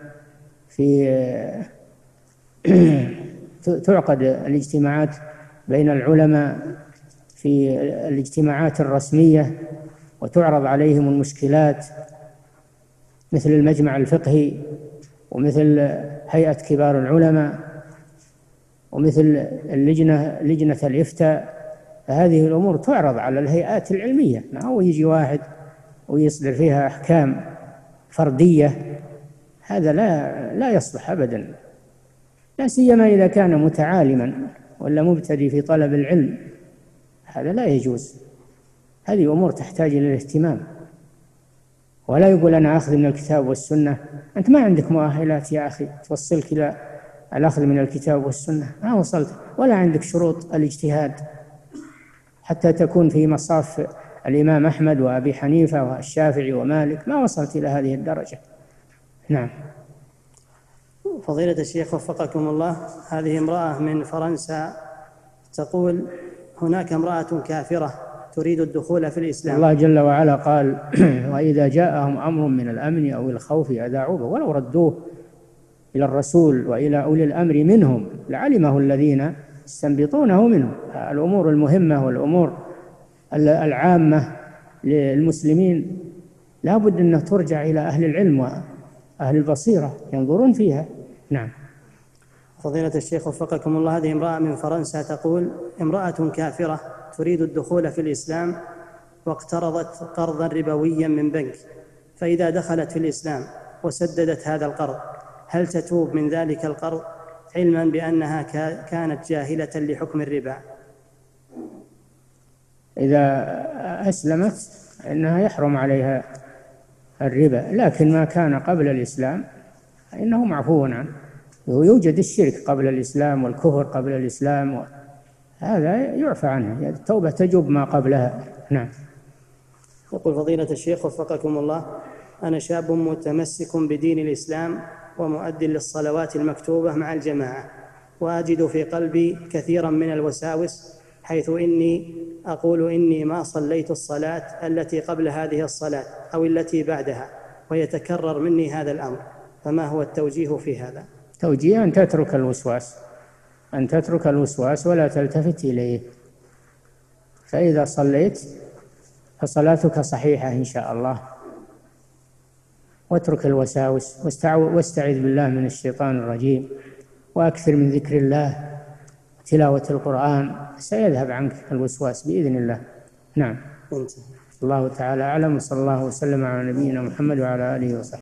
تعقد الاجتماعات بين العلماء في الاجتماعات الرسمية، وتعرض عليهم المشكلات مثل المجمع الفقهي، ومثل هيئة كبار العلماء، ومثل لجنة الإفتاء. فهذه الأمور تعرض على الهيئات العلمية، ما هو يجي واحد ويصدر فيها أحكام فردية، هذا لا يصلح أبدا، لا سيما إذا كان متعالما ولا مبتدئ في طلب العلم، هذا لا يجوز. هذه أمور تحتاج إلى الاهتمام، ولا يقول أنا أخذ من الكتاب والسنة. أنت ما عندك مؤهلات يا أخي توصلك إلى الأخذ من الكتاب والسنة، ما وصلت، ولا عندك شروط الاجتهاد حتى تكون في مصاف الإمام أحمد وأبي حنيفة والشافعي ومالك، ما وصلت إلى هذه الدرجة. نعم. فضيلة الشيخ وفقكم الله، هذه امرأة من فرنسا تقول هناك امرأة كافرة تريد الدخول في الإسلام. الله جل وعلا قال وإذا جاءهم أمر من الأمن أو الخوف أذاعوا به ولو ردوه إلى الرسول وإلى أولي الأمر منهم لعلمه الذين يستنبطونه منهم. الأمور المهمة والأمور العامة للمسلمين لا بد أن ترجع إلى أهل العلم وأهل البصيرة ينظرون فيها. نعم. فضيلة الشيخ وفقكم الله، هذه امرأة من فرنسا تقول امرأة كافرة تريد الدخول في الإسلام واقترضت قرضا ربويا من بنك، فإذا دخلت في الإسلام وسددت هذا القرض هل تتوب من ذلك القرض علما بأنها كانت جاهلة لحكم الربا؟ إذا أسلمت إنها يحرم عليها الربا، لكن ما كان قبل الإسلام إنه معفو عنه. ويوجد الشرك قبل الإسلام والكفر قبل الإسلام، هذا يعفى عنه، التوبة تجب ما قبلها. نعم. يقول فضيلة الشيخ وفقكم الله، أنا شاب متمسك بدين الإسلام ومؤد للصلوات المكتوبة مع الجماعة، وأجد في قلبي كثيرا من الوساوس، حيث إني أقول إني ما صليت الصلاة التي قبل هذه الصلاة أو التي بعدها، ويتكرر مني هذا الأمر، فما هو التوجيه في هذا؟ توجيه أن تترك الوسواس ولا تلتفت إليه، فإذا صليت فصلاتك صحيحة إن شاء الله. واترك الوساوس واستعذ بالله من الشيطان الرجيم، وأكثر من ذكر الله تلاوة القرآن، سيذهب عنك الوسواس بإذن الله. نعم. الله تعالى أعلم، وصلى الله وسلم على نبينا محمد وعلى آله وصحبه.